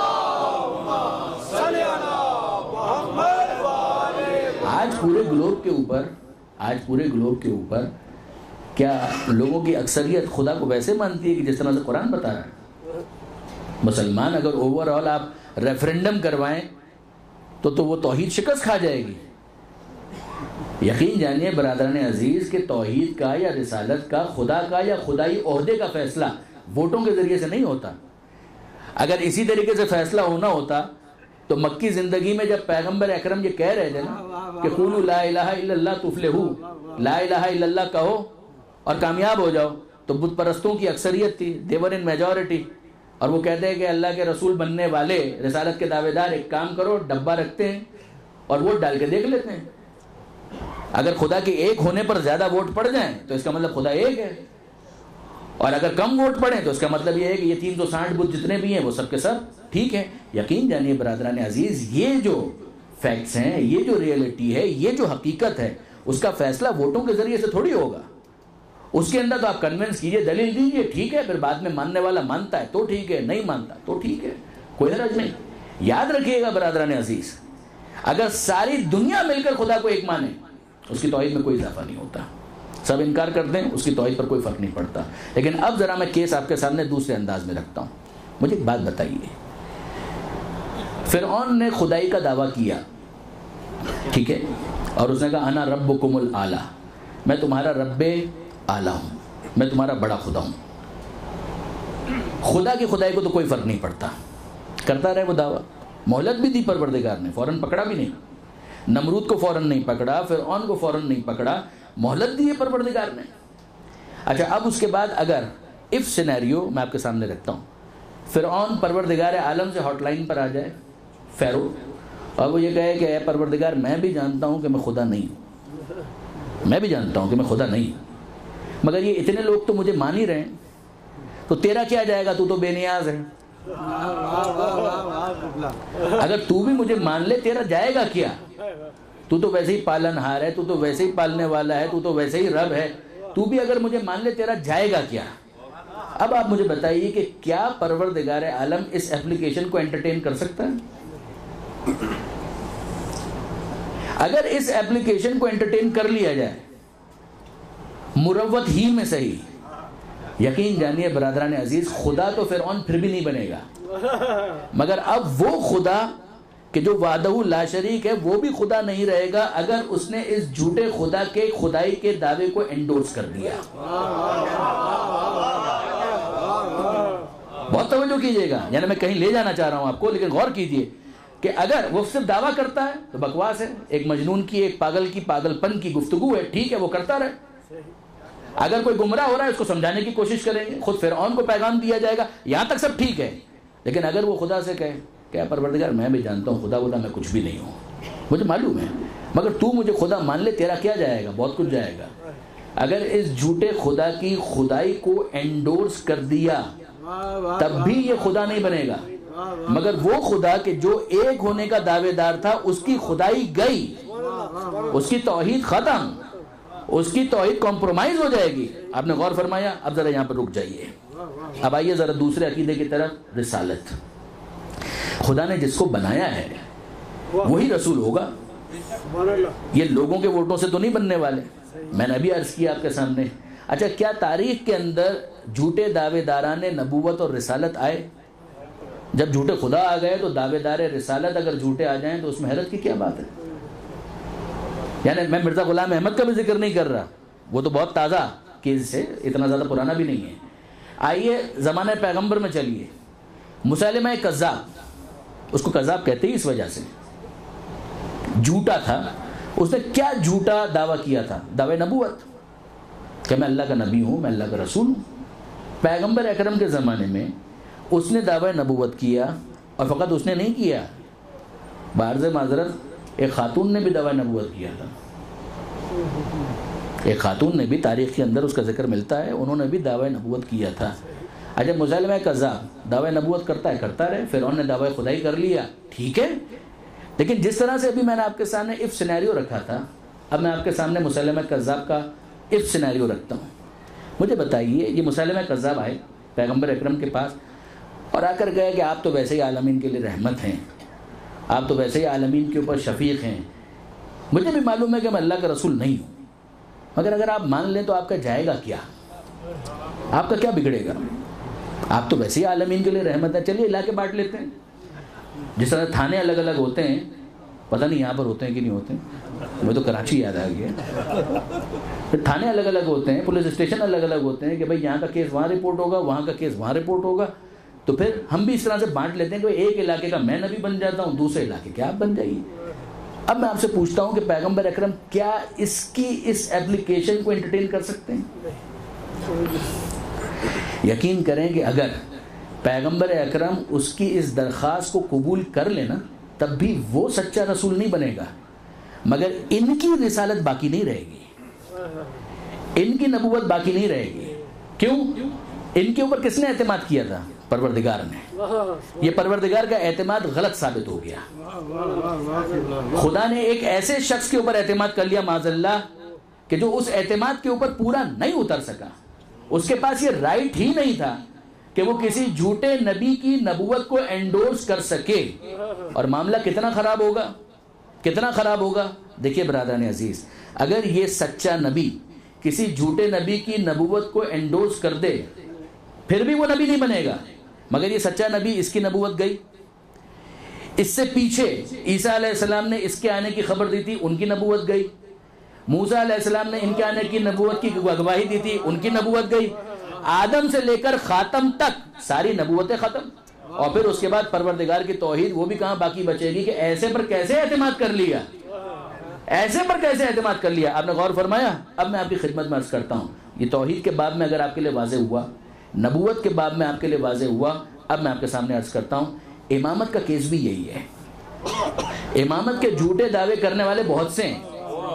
صلی علی محمد وآلہ۔ آج پورے گلوب کے اوپر آج پورے گلوب کے اوپر کیا لوگوں کی اکثریت خدا کو ویسے مانتی ہے کہ جس طرح سے قرآن بتا رہا ہے؟ مسلمان اگر اوور آل آپ ریفرنڈم کروائیں تو تو وہ توحید شکست کھا جائے گی۔ یقین جانیے برادران عزیز کہ توحید کا یا رسالت کا، خدا کا یا خدائی عہدے کا فیصلہ ووٹوں کے ذریعے سے نہیں ہوتا۔ اگر اسی طریقے سے فیصلہ ہونا ہوتا تو مکی زندگی میں جب پیغمبر اکرم یہ کہہ رہے تھے نا کہ قولوا لا الہ الا اللہ تفلحوا، لا الہ الا اللہ کہو اور کامیاب ہو جاؤ، تو بت پرستوں کی اکثریت تھی، دیور ان میجورٹی، اور وہ کہتے ہیں کہ اللہ کے رسول بننے والے، رسالت کے دعوے دار ایک کام کرو، ڈبہ رکھتے ہیں اور ووٹ ڈال کے دیکھ لیتے ہیں۔ اگر خدا کے ایک ہونے پر زیادہ ووٹ پڑ جائیں تو اس کا مطلب خدا ایک ہے، اور اگر کم ووٹ پڑیں تو اس کا مطلب یہ ہے کہ یہ تین سو ساٹھ بت جتنے بھی ہیں وہ سب کے سب ٹھیک ہیں۔ یقین جانیے برادران عزیز، یہ جو فیکٹس ہیں، یہ جو ریئلٹی ہے، یہ جو حقیقت ہے، اس کا فیصلہ ووٹوں کے ذریعے سے تھوڑی ہوگا۔ اس کے اندر تو آپ کنونس کیجئے، دلیل دیجئے، ٹھیک ہے، پھر بعد میں ماننے والا مانتا ہے تو ٹھیک ہے، نہیں مانتا تو ٹھیک ہے، کوئی حرج نہیں۔ یاد رکھیے گا برادران عزیز، اگر ساری دنیا مل کر خدا کو ایک مانے، اس کی توحید میں کوئی اضافہ نہیں ہوتا۔ سب انکار کر دیں، اس کی توحید پر کوئی فرق نہیں پڑتا۔ لیکن اب ذرا میں کیس آپ کے سامنے دوسرے انداز میں رکھتا ہوں۔ مجھے ایک بات بتائیے، فرعون نے خدائی کا دعویٰ کیا، ٹھیک ہے، اور اس نے کہا انا ربکم الاعلی، میں تمہارا رب اعلیٰ ہوں، میں تمہارا بڑا خدا ہوں۔ خدا کی خدائی کو تو کوئی فرق نہیں پڑتا، کرتا رہے وہ دعویٰ۔ مہلت بھی دی پروردگار نے، فوراً پکڑا بھی نہیں، نمرود کو فوراً نہیں پکڑا، فرعون کو فوراً نہیں پکڑا، مہلت دی ہے پروردگار نے۔ اچھا، اب اس کے بعد اگر اف سینیریو میں آپ کے سامنے رکھتا ہوں، فرعون پروردگار عالم سے ہاٹ لائن پر آ جائے، فیرو، اور وہ یہ کہے کہ اے پروردگار میں بھی جانتا ہوں کہ میں خدا نہیں ہوں، میں بھی جانتا ہوں کہ میں خدا نہیں ہوں، مگر یہ اتنے لوگ تو مجھے مان ہی رہے ہیں، تو تیرا کیا جائے گا، تو تو بے نیاز ہے، اگر تو بھی مجھے مان لے تیرا جائے گا کیا؟ تو تو ویسے ہی پالن ہار ہے، تو تو ویسے ہی پالنے والا ہے، تو تو ویسے ہی رب ہے، تو بھی اگر مجھے مان لے تیرا جائے گا کیا؟ اب آپ مجھے بتائیے کہ کیا پروردگار عالم اس اپلیکیشن کو انٹرٹین کر سکتا ہے؟ اگر اس اپلیکیشن کو انٹرٹین کر لیا جائے مروت ہی میں صحیح، یقین جانیے برادران عزیز، خدا تو فرعون پھر بھی نہیں بنے گا، مگر اب وہ خدا کہ جو وحدہ لا شریک ہے وہ بھی خدا نہیں رہے گا اگر اس نے اس جھوٹے خدا کے خدائی کے دعوے کو انڈورس کر دیا۔ بہت توجہ کیجئے گا، یعنی میں کہیں لے جانا چاہ رہا ہوں آپ کو، لیکن غور کیجئے کہ اگر وہ صرف دعویٰ کرتا ہے تو بکواس ہے، ایک مجنون کی، ایک پاگل کی پاگل پن کی گفتگو ہے، ٹھیک ہے، وہ کرتا رہے۔ اگر کوئی گمراہ ہو رہا ہے اس کو سمجھانے کی کوشش کریں گے، خود فرعون کو پیغام دیا جائے گا، یہاں تک سب ٹھیک ہے۔ لیکن اگر وہ خدا سے کہے کہ پروردگار میں بھی جانتا ہوں خدا خدا میں کچھ بھی نہیں ہوں، مجھے معلوم ہے، مگر تو مجھے خدا مان لے، تیرا کیا جائے گا؟ بہت کچھ جائے گا۔ اگر اس جھوٹے خدا کی خدائی کو انڈورس کر دیا تب بھی یہ خدا نہیں بنے گا، مگر وہ خدا کہ جو ایک ہونے کا دعوے دار تھا اس کی خدائی گئی، اس کی توحید ختم، اس کی توحید کمپرومائز ہو جائے گی۔ آپ نے غور فرمایا؟ اب ذرا یہاں پر رک جائیے، اب آئیے ذرا دوسرے عقیدے کی طرف، رسالت۔ خدا نے جس کو بنایا ہے وہی رسول ہوگا، یہ لوگوں کے ووٹوں سے تو نہیں بننے والے۔ میں نے ابھی عرض کیا آپ کے سامنے۔ اچھا، کیا تاریخ کے اندر جھوٹے دعوے داران نبوت اور رسالت آئے؟ جب جھوٹے خدا آ گئے تو دعوے دار رسالت اگر جھوٹے آ جائیں تو اس میں حیرت کی کیا بات ہے؟ یعنی میں مرزا غلام احمد کا بھی ذکر نہیں کر رہا، وہ تو بہت تازہ کیس ہے، اتنا زیادہ پرانا بھی نہیں ہے۔ آئیے زمانہ پیغمبر میں چلیے، مسلمہ کذاب، اس کو کذاب کہتے ہی اس وجہ سے جھوٹا تھا۔ اس نے کیا جھوٹا دعویٰ کیا تھا؟ دعوی نبوت، کہ میں اللہ کا نبی ہوں، میں اللہ کا رسول ہوں۔ پیغمبر اکرم کے زمانے میں اس نے دعوی نبوت کیا، اور فقط اس نے نہیں کیا، بعرض معذرت ایک خاتون نے بھی دعوی نبوت کیا تھا، ایک خاتون نے بھی، تاریخ کے اندر اس کا ذکر ملتا ہے، انہوں نے بھی دعوی نبوت کیا تھا۔ اجب مسلمہ کذاب دعوی نبوت کرتا ہے، کرتا رہے، فرعون نے دعوی خدائی کر لیا، ٹھیک ہے، لیکن جس طرح سے ابھی میں نے آپ کے سامنے اف سینیریو رکھا تھا، اب میں آپ کے سامنے مسلمہ کذاب کا اف سینیریو رکھتا ہوں۔ مجھے بتائیے، یہ مسلمہ کذاب آئے پیغمبر اکرم کے پاس اور آ کر گئے کہ آپ تو ویسے ہی عالمین کے لیے رحمت ہیں، آپ تو ویسے ہی عالمین کے اوپر شفیق ہیں، مجھے بھی معلوم ہے کہ میں اللہ کا رسول نہیں ہوں، مگر اگر آپ مان لیں تو آپ کا جائے گا کیا؟ آپ کا کیا بگڑے گا؟ آپ تو ویسے ہی عالمین کے لیے رحمت ہے، چلیے علاقے بانٹ لیتے ہیں، جس طرح تھانے الگ الگ ہوتے ہیں، پتہ نہیں یہاں پر ہوتے ہیں کہ نہیں ہوتے ہیں، مجھے تو کراچی یاد آ گیا، تھانے الگ الگ ہوتے ہیں، پولیس اسٹیشن الگ الگ ہوتے ہیں کہ بھائی یہاں کا کیس وہاں رپورٹ ہوگا، وہاں کا کیس وہاں رپورٹ ہوگا، تو پھر ہم بھی اس طرح سے بانٹ لیتے ہیں کہ ایک علاقے کا میں نبی بن جاتا ہوں، دوسرے علاقے کے آپ بن جائیے۔ اب میں آپ سے پوچھتا ہوں کہ پیغمبر اکرم کیا اس کی اس ایپلیکیشن کو انٹرٹین کر سکتے ہیں؟ یقین کریں کہ اگر پیغمبر اکرم اس کی اس درخواست کو قبول کر لینا تب بھی وہ سچا رسول نہیں بنے گا، مگر ان کی رسالت باقی نہیں رہے گی، ان کی نبوت باقی نہیں رہے گی۔ کیوں؟ ان کے اوپر کس نے اعتماد کیا تھا؟ پروردگار نے۔ یہ پروردگار کا اعتماد غلط ثابت ہو گیا، خدا نے ایک ایسے شخص کے اوپر اعتماد کر لیا معاذ اللہ کہ جو اس اعتماد کے اوپر پورا نہیں اتر سکا، اس کے پاس یہ رائٹ ہی نہیں تھا کہ وہ کسی جھوٹے نبی کی نبوت کو انڈورس کر سکے، اور معاملہ کتنا خراب ہوگا، کتنا خراب ہوگا۔ دیکھیے برادران عزیز، اگر یہ سچا نبی کسی جھوٹے نبی کی نبوت کو انڈورس کر دے پھر بھی وہ نبی نہیں بنے گا، مگر یہ سچا نبی، اس کی نبوت گئی۔ اس سے پیچھے عیسیٰ علیہ السلام نے اس کے آنے کی خبر دی تھی، ان کی نبوت گئی۔ موسیٰ علیہ السلام نے ان کے آنے کی نبوت کی گواہی دی تھی، ان کی نبوت گئی۔ آدم سے لے کر خاتم تک ساری نبوتیں ختم، اور پھر اس کے بعد پروردگار کی توحید وہ بھی کہاں باقی بچے گی کہ ایسے پر کیسے اعتماد کر لیا، ایسے پر کیسے اعتماد کر لیا۔ آپ نے غور فرمایا؟ اب میں آپ کی خدمت میں عرض کرتا ہوں، یہ توحید کے باب میں اگر آپ کے لیے واضح ہوا، نبوت کے باب میں آپ کے لیے واضح ہوا، اب میں آپ کے سامنے عرض کرتا ہوں امامت کا کیس بھی یہی ہے۔ امامت کے جھوٹے دعوے کرنے والے بہت سے ہیں،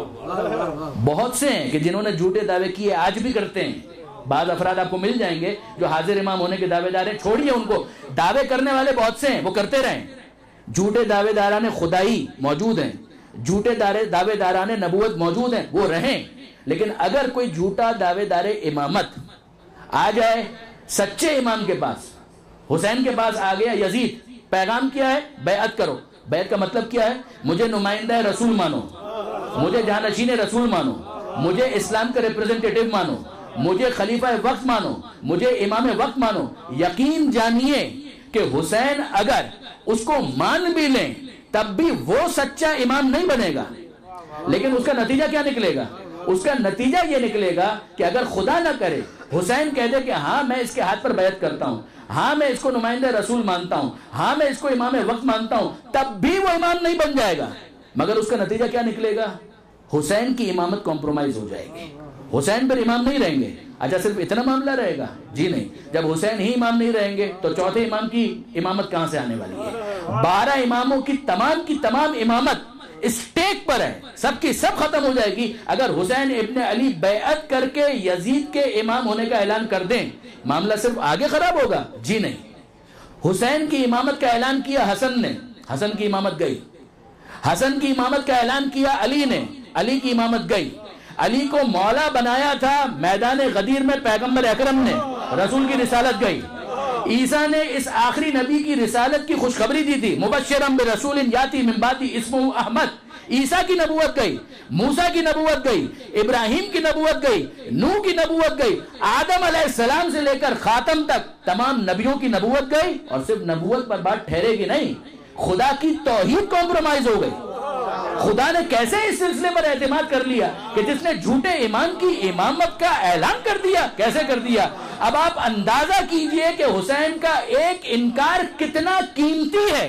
بہت سے ہیں کہ جنہوں نے جھوٹے دعوے کیے آج بھی کرتے ہیں۔ بعض افراد آپ کو مل جائیں گے جو حاضر امام ہونے کے دعوے دار ہیں، چھوڑیے ان کو، دعوے کرنے والے بہت سے ہیں، وہ کرتے رہیں۔ جھوٹے دعوے داران خدائی موجود ہیں، جھوٹے دعوے داران نبوت موجود ہیں، وہ رہیں، لیکن اگر کوئی جھوٹا دعوے دار امامت آ جائے سچے امام کے پاس، حسین کے پاس آ گیا یزید، پیغام کیا ہے؟ بیعت کرو۔ بیعت کا مطلب کیا ہے؟ مجھے نمائندہ رسول مانو، مجھے جانشین رسول مانو، مجھے اسلام کا ریپرزنٹیٹیو مانو، مجھے خلیفہ وقت مانو، مجھے امام وقت مانو۔ یقین جانیے کہ حسین اگر اس کو مان بھی لیں تب بھی وہ سچا امام نہیں بنے گا، لیکن اس کا نتیجہ کیا نکلے گا؟ اس کا نتیجہ یہ نکلے گا کہ اگر خدا نہ کرے حسین کہہ دے کہ ہاں میں اس کے ہاتھ پر بیعت کرتا ہوں، ہاں میں اس کو نمائندہ رسول مانتا ہوں، ہاں میں اس کو امام وقت مانتا ہوں، تب بھی وہ امام نہیں بن جائے گا، مگر اس کا نتیجہ کیا نکلے گا؟ حسین کی امامت کمپرومائز ہو جائے گی، حسین پر امام نہیں رہیں گے۔ اچھا صرف اتنا معاملہ رہے گا؟ جی نہیں، جب حسین ہی امام نہیں رہیں گے تو چوتھے امام کی امامت کہاں سے آنے والی ہے؟ بارہ اماموں کی تمام کی تمام امامت اسٹیک پر ہے، سب کی سب ختم ہو جائے گی اگر حسین ابن علی بیعت کر کے یزید کے امام ہونے کا اعلان کر دیں۔ معاملہ صرف آگے خراب ہوگا؟ جی نہیں، حسین کی امامت کا اعلان کیا حسن نے، حسن کی امامت گئی۔ حسن کی امامت کا اعلان کیا علی نے، علی کی امامت گئی۔ علی کو مولا بنایا تھا میدان غدیر میں پیغمبر اکرم نے، رسول کی رسالت گئی۔ عیسیٰ نے اس آخری نبی کی رسالت کی خوشخبری دی تھی، مبشرم برسول یاتی من بعدی اسمہ احمد۔ عیسیٰ کی نبوت گئی، موسیٰ کی نبوت گئی، ابراہیم کی نبوت گئی، نوح کی نبوت گئی، آدم علیہ السلام سے لے کر خاتم تک تمام نبیوں کی نبوت گئی۔ اور صرف نبوت پر بات ٹھہرے گی نہیں، خدا کی توحید کمپرومائز ہو گئی، خدا نے کیسے اس سلسلے پر اعتماد کر لیا کہ جس نے جھوٹے امام کی امامت کا اعلان کر دیا؟ کیسے کر دیا؟ اب آپ اندازہ کیجئے کہ حسین کا ایک انکار کتنا قیمتی ہے۔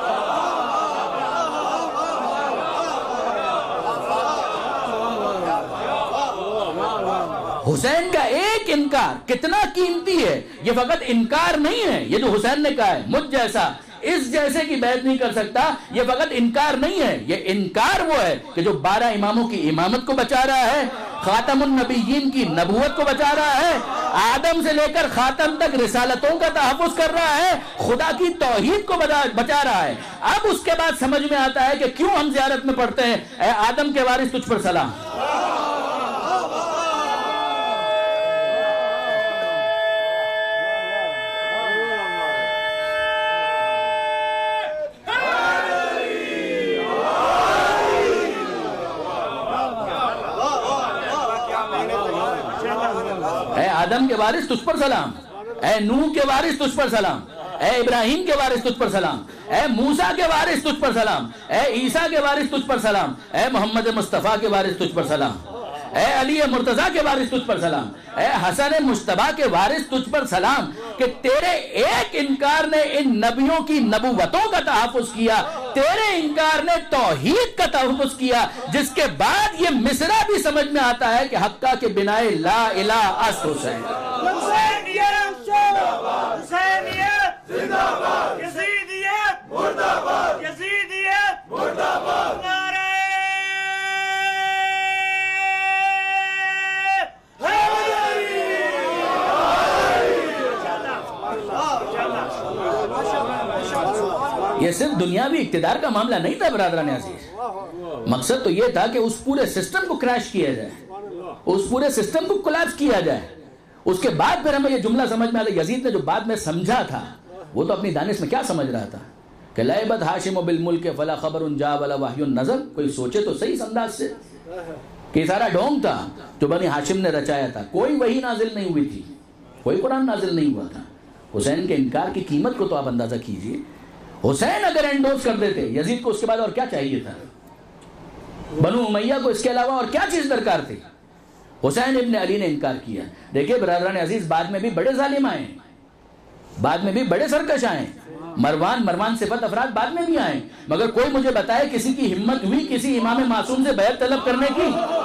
حسین کا ایک انکار کتنا قیمتی ہے۔ یہ فقط انکار نہیں ہے، یہ جو حسین نے کہا ہے مجھ جیسا اس جیسے کی بیعت نہیں کر سکتا، یہ فقط انکار نہیں ہے، یہ انکار وہ ہے کہ جو بارہ اماموں کی امامت کو بچا رہا ہے، خاتم النبیین کی نبوت کو بچا رہا ہے، آدم سے لے کر خاتم تک رسالتوں کا تحفظ کر رہا ہے، خدا کی توحید کو بچا رہا ہے۔ اب اس کے بعد سمجھ میں آتا ہے کہ کیوں ہم زیارت میں پڑھتے ہیں اے آدم کے وارث تجھ پر سلام۔ اے آدم کے وارث تجھ پر سلام، اے نوح کے وارث تجھ پر سلام، اے ابراہیم کے وارث تجھ پر سلام، اے موسیٰ کے وارث تجھ پر سلام، اے عیسیٰ کے وارث تجھ پر سلام، اے محمد مصطفیٰ کے وارث تجھ پر سلام، اے علی مرتضیٰ کے وارث تجھ پر سلام، اے حسن مجتبیٰ کے وارث تجھ پر سلام کہ تیرے ایک انکار نے ان نبیوں کی نبوتوں کا تحفظ کیا، تیرے انکار نے توحید کا تحفظ کیا، جس کے بعد یہ مصرع بھی سمجھ میں آتا ہے کہ حقہ کے بنائے لا الہ اس حسین۔ حسینیت حسینیت زندہ باد، یزیدیت مردہ باد، یزیدیت مردہ باد، نعرہ یہ صرف دنیاوی اقتدار کا معاملہ نہیں تھا برادران عزیز، مقصد تو یہ تھا کہ اس پورے سسٹم کو کریش کیا جائے، اس پورے سسٹم کو کولیپس کیا جائے۔ اس کے بعد پھر ہمیں یہ جملہ سمجھ میں آتا، یزید نے جو بعد میں سمجھا تھا وہ تو اپنی دانش میں کیا سمجھ رہا تھا کہ لعبت ہاشم بالملک فلا خبر جا ولا وحی نظر۔ کوئی سوچے تو صحیح انداز سے کہ سارا ڈھونگ تھا جو بنی ہاشم نے رچایا تھا، کوئی وحی نازل نہیں ہوئی تھی، کوئی قرآن نازل نہیں ہوا تھا۔ حسین کے انکار کی قیمت کو تو آپ اندازہ کیجئے۔ حسین اگر انڈوز کر دیتے یزید کو، اس کے بعد اور کیا چاہیے تھا؟ بنو امیہ کو اس کے علاوہ اور کیا چیز درکار تھی؟ حسین ابن علی نے انکار کیا۔ دیکھیں برادران عزیز، بعد میں بھی بڑے ظالم آئے، بعد میں بھی بڑے سرکش آئے، مروان مروان صفت افراد بعد میں بھی آئے، مگر کوئی مجھے بتائے کسی کی ہمت ہوئی کسی امام معصوم سے بیعت طلب کرنے کی؟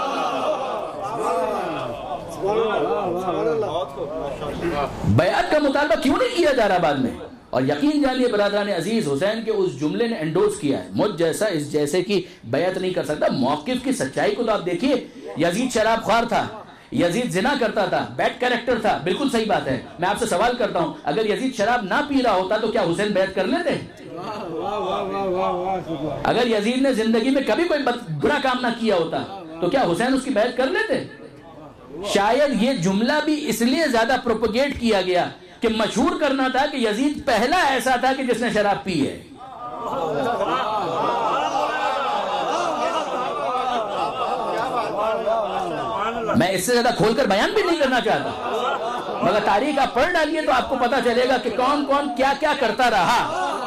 بیعت کا مطالبہ کیوں نہیں کیا جا رہا بعد میں؟ اور یقین جانیے برادران عزیز، حسین کے اس جملے نے انڈوز کیا ہے، مجھ جیسا اس جیسے کی بیعت نہیں کر سکتا۔ موقف کی سچائی کو تو آپ دیکھیے، یزید شراب خوار تھا، یزید زنا کرتا تھا، بیڈ کریکٹر تھا، بالکل صحیح بات ہے۔ میں آپ سے سوال کرتا ہوں، اگر یزید شراب نہ پی رہا ہوتا تو کیا حسین بیعت کر لیتے؟ اگر یزید نے زندگی میں کبھی کوئی برا کام نہ کیا ہوتا تو کیا حسین اس کی بیعت کر لیتے؟ شاید یہ جملہ بھی اس لیے زیادہ پروپیگیٹ کیا گیا کہ مشہور کرنا تھا کہ یزید پہلا ایسا تھا کہ جس نے شراب پی ہے۔ میں اس سے زیادہ کھول کر بیان بھی نہیں کرنا چاہتا، مگر تاریخ آپ پڑھ ڈالیے تو آپ کو پتا چلے گا کہ کون کون کیا کیا کرتا رہا۔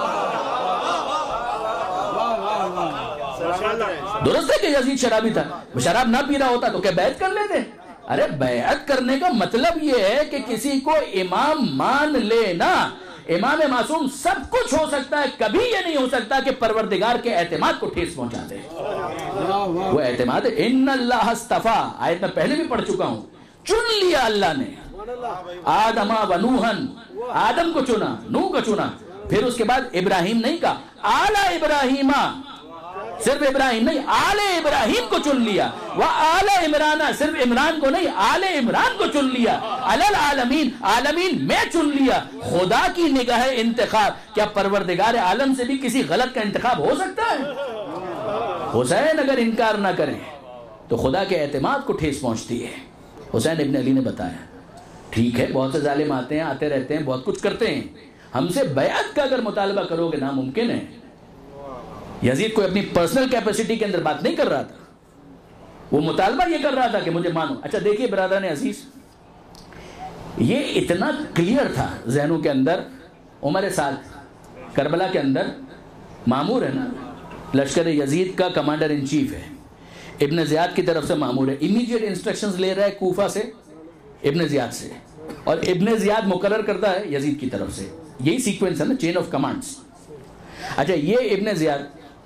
درست ہے کہ یزید شرابی تھا، وہ شراب نہ پی رہا ہوتا تو کیا بیعت کر لیتے؟ ارے بیعت کرنے کا مطلب یہ ہے کہ کسی کو امام مان لینا۔ امام معصوم سب کچھ ہو سکتا ہے، کبھی یہ نہیں ہو سکتا کہ پروردگار کے اعتماد کو ٹھیس پہنچا دے۔ وہ اعتماد ان اللہ اصطفیٰ، آیت میں پہلے بھی پڑھ چکا ہوں، چن لیا اللہ نے آدم و نوحن، آدم کو چنا، نوح کو چنا، پھر اس کے بعد ابراہیم نہیں کہا آل ابراہیمہ، صرف ابراہیم نہیں آل ابراہیم کو چن لیا، وہ آل عمران، صرف عمران کو نہیں آل عمران کو چن لیا، علی العالمین، عالمین میں چن لیا۔ خدا کی نگاہ انتخاب، کیا پروردگار عالم سے بھی کسی غلط کا انتخاب ہو سکتا ہے؟ حسین اگر انکار نہ کریں تو خدا کے اعتماد کو ٹھیس پہنچتی ہے۔ حسین ابن علی نے بتایا ٹھیک ہے، بہت سے ظالم آتے ہیں، آتے رہتے ہیں، بہت کچھ کرتے ہیں، ہم سے بیعت کا اگر مطالبہ کرو گے ناممکن ہے۔ یزید کوئی اپنی پرسنل کیپیسٹی کے اندر بات نہیں کر رہا تھا، وہ مطالبہ یہ کر رہا تھا کہ مجھے مانو۔ اچھا دیکھیے برادران عزیز، یہ اتنا کلیئر تھا ذہنوں کے اندر۔ عمر سعد کربلا کے اندر معمور ہے نا، لشکر یزید کا کمانڈر ان چیف ہے، ابن زیاد کی طرف سے مامور ہے، امیجیٹ انسٹرکشنز لے رہا ہے کوفہ سے، ابن زیاد سے، اور ابن زیاد مقرر کرتا ہے یزید کی طرف سے. یہی سیکوینس ہے نا، چین آف کمانڈز. اچھا یہ ابن زیاد،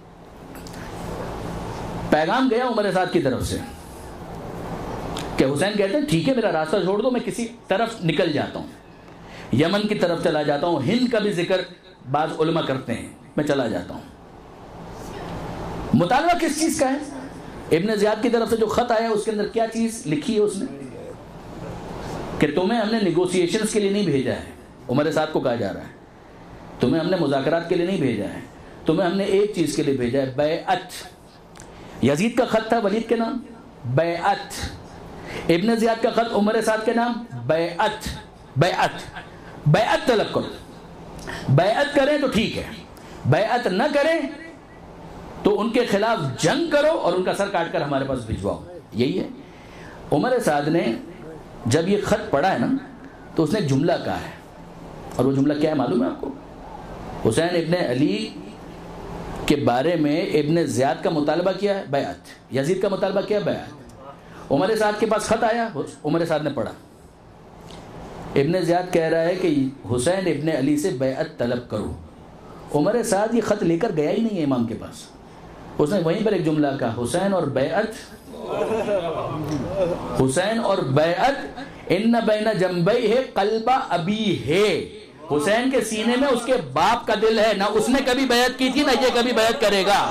پیغام گیا عمر سعد کی طرف سے کہ حسین کہتے ہیں ٹھیک ہے میرا راستہ چھوڑ دو، میں کسی طرف نکل جاتا ہوں، یمن کی طرف چلا جاتا ہوں، ہند کا بھی ذکر بعض علماء کرتے ہیں، میں چلا جاتا ہوں. مطالبہ کس چیز کا ہے؟ ابن زیاد کی طرف سے جو خط آیا اس کے اندر کیا چیز لکھی ہے اس نے کہ تمہیں ہم نے نیگوسیشنز کے لیے نہیں بھیجا ہے. عمر سعد کو کہا جا رہا ہے تمہیں ہم نے مذاکرات کے لیے نہیں بھیجا ہے، تمہیں ہم نے ایک چیز کے لیے بھیجا ہے، بیعت. یزید کا خط تھا ولید کے نام، بیعت. ابن زیاد کا خط عمر سعد کے نام، بیعت. بیعت بیعت طلب کرو، بیعت کریں تو ٹھیک ہے، بیعت نہ کریں تو ان کے خلاف جنگ کرو اور ان کا سر کاٹ کر ہمارے پاس بھجواؤ. یہی ہے. عمر سعد نے جب یہ خط پڑھا ہے نا تو اس نے جملہ کہا ہے، اور وہ جملہ کیا ہے معلوم ہے آپ کو؟ حسین ابن علی کے بارے میں ابن زیاد کا مطالبہ کیا ہے بیعت، یزید کا مطالبہ کیا ہے بیعت. عمر سعد کے پاس خط آیا، عمر سعد نے پڑھا، ابن زیاد کہہ رہا ہے کہ حسین ابن علی سے بیعت طلب کرو. عمر سعد یہ خط لے کر گیا ہی نہیں ہے امام کے پاس، اس نے وہیں پر ایک جملہ کہا، حسین اور بیعت، حسین اور بیعت، ان بین جنبیہ قلب ابی ہے. حسین کے سینے میں اس کے باپ کا دل ہے، نہ اس نے کبھی بیعت کی تھی نہ یہ کبھی بیعت کرے گا.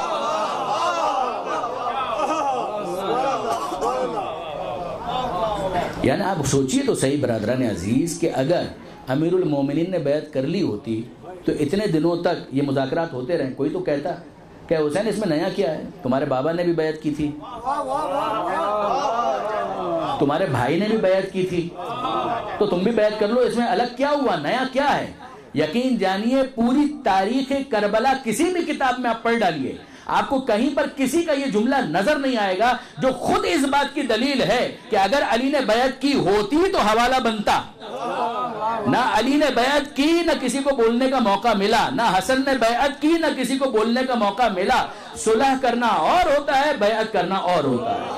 یعنی آپ سوچئے تو صحیح برادران عزیز کہ اگر امیر المومنین نے بیعت کر لی ہوتی تو اتنے دنوں تک یہ مذاکرات ہوتے رہیں. کوئی تو کہتا کہ حسین اس میں نیا کیا ہے، تمہارے بابا نے بھی بیعت کی تھی، تمہارے بھائی نے بھی بیعت کی تھی، تو تم بھی بیعت کر لو، اس میں الگ کیا ہوا، نیا کیا ہے. یقین جانیے پوری تاریخ کربلا کسی بھی کتاب میں آپ پڑھ ڈالیے، آپ کو کہیں پر کسی کا یہ جملہ نظر نہیں آئے گا جو خود اس بات کی دلیل ہے کہ اگر علی نے بیعت کی ہوتی تو حوالہ بنتا. نہ علی نے بیعت کی، نہ کسی کو بولنے کا موقع ملا، نہ حسن نے بیعت کی، نہ کسی کو بولنے کا موقع ملا. صلح کرنا اور ہوتا ہے، بیعت کرنا اور ہوتا ہے.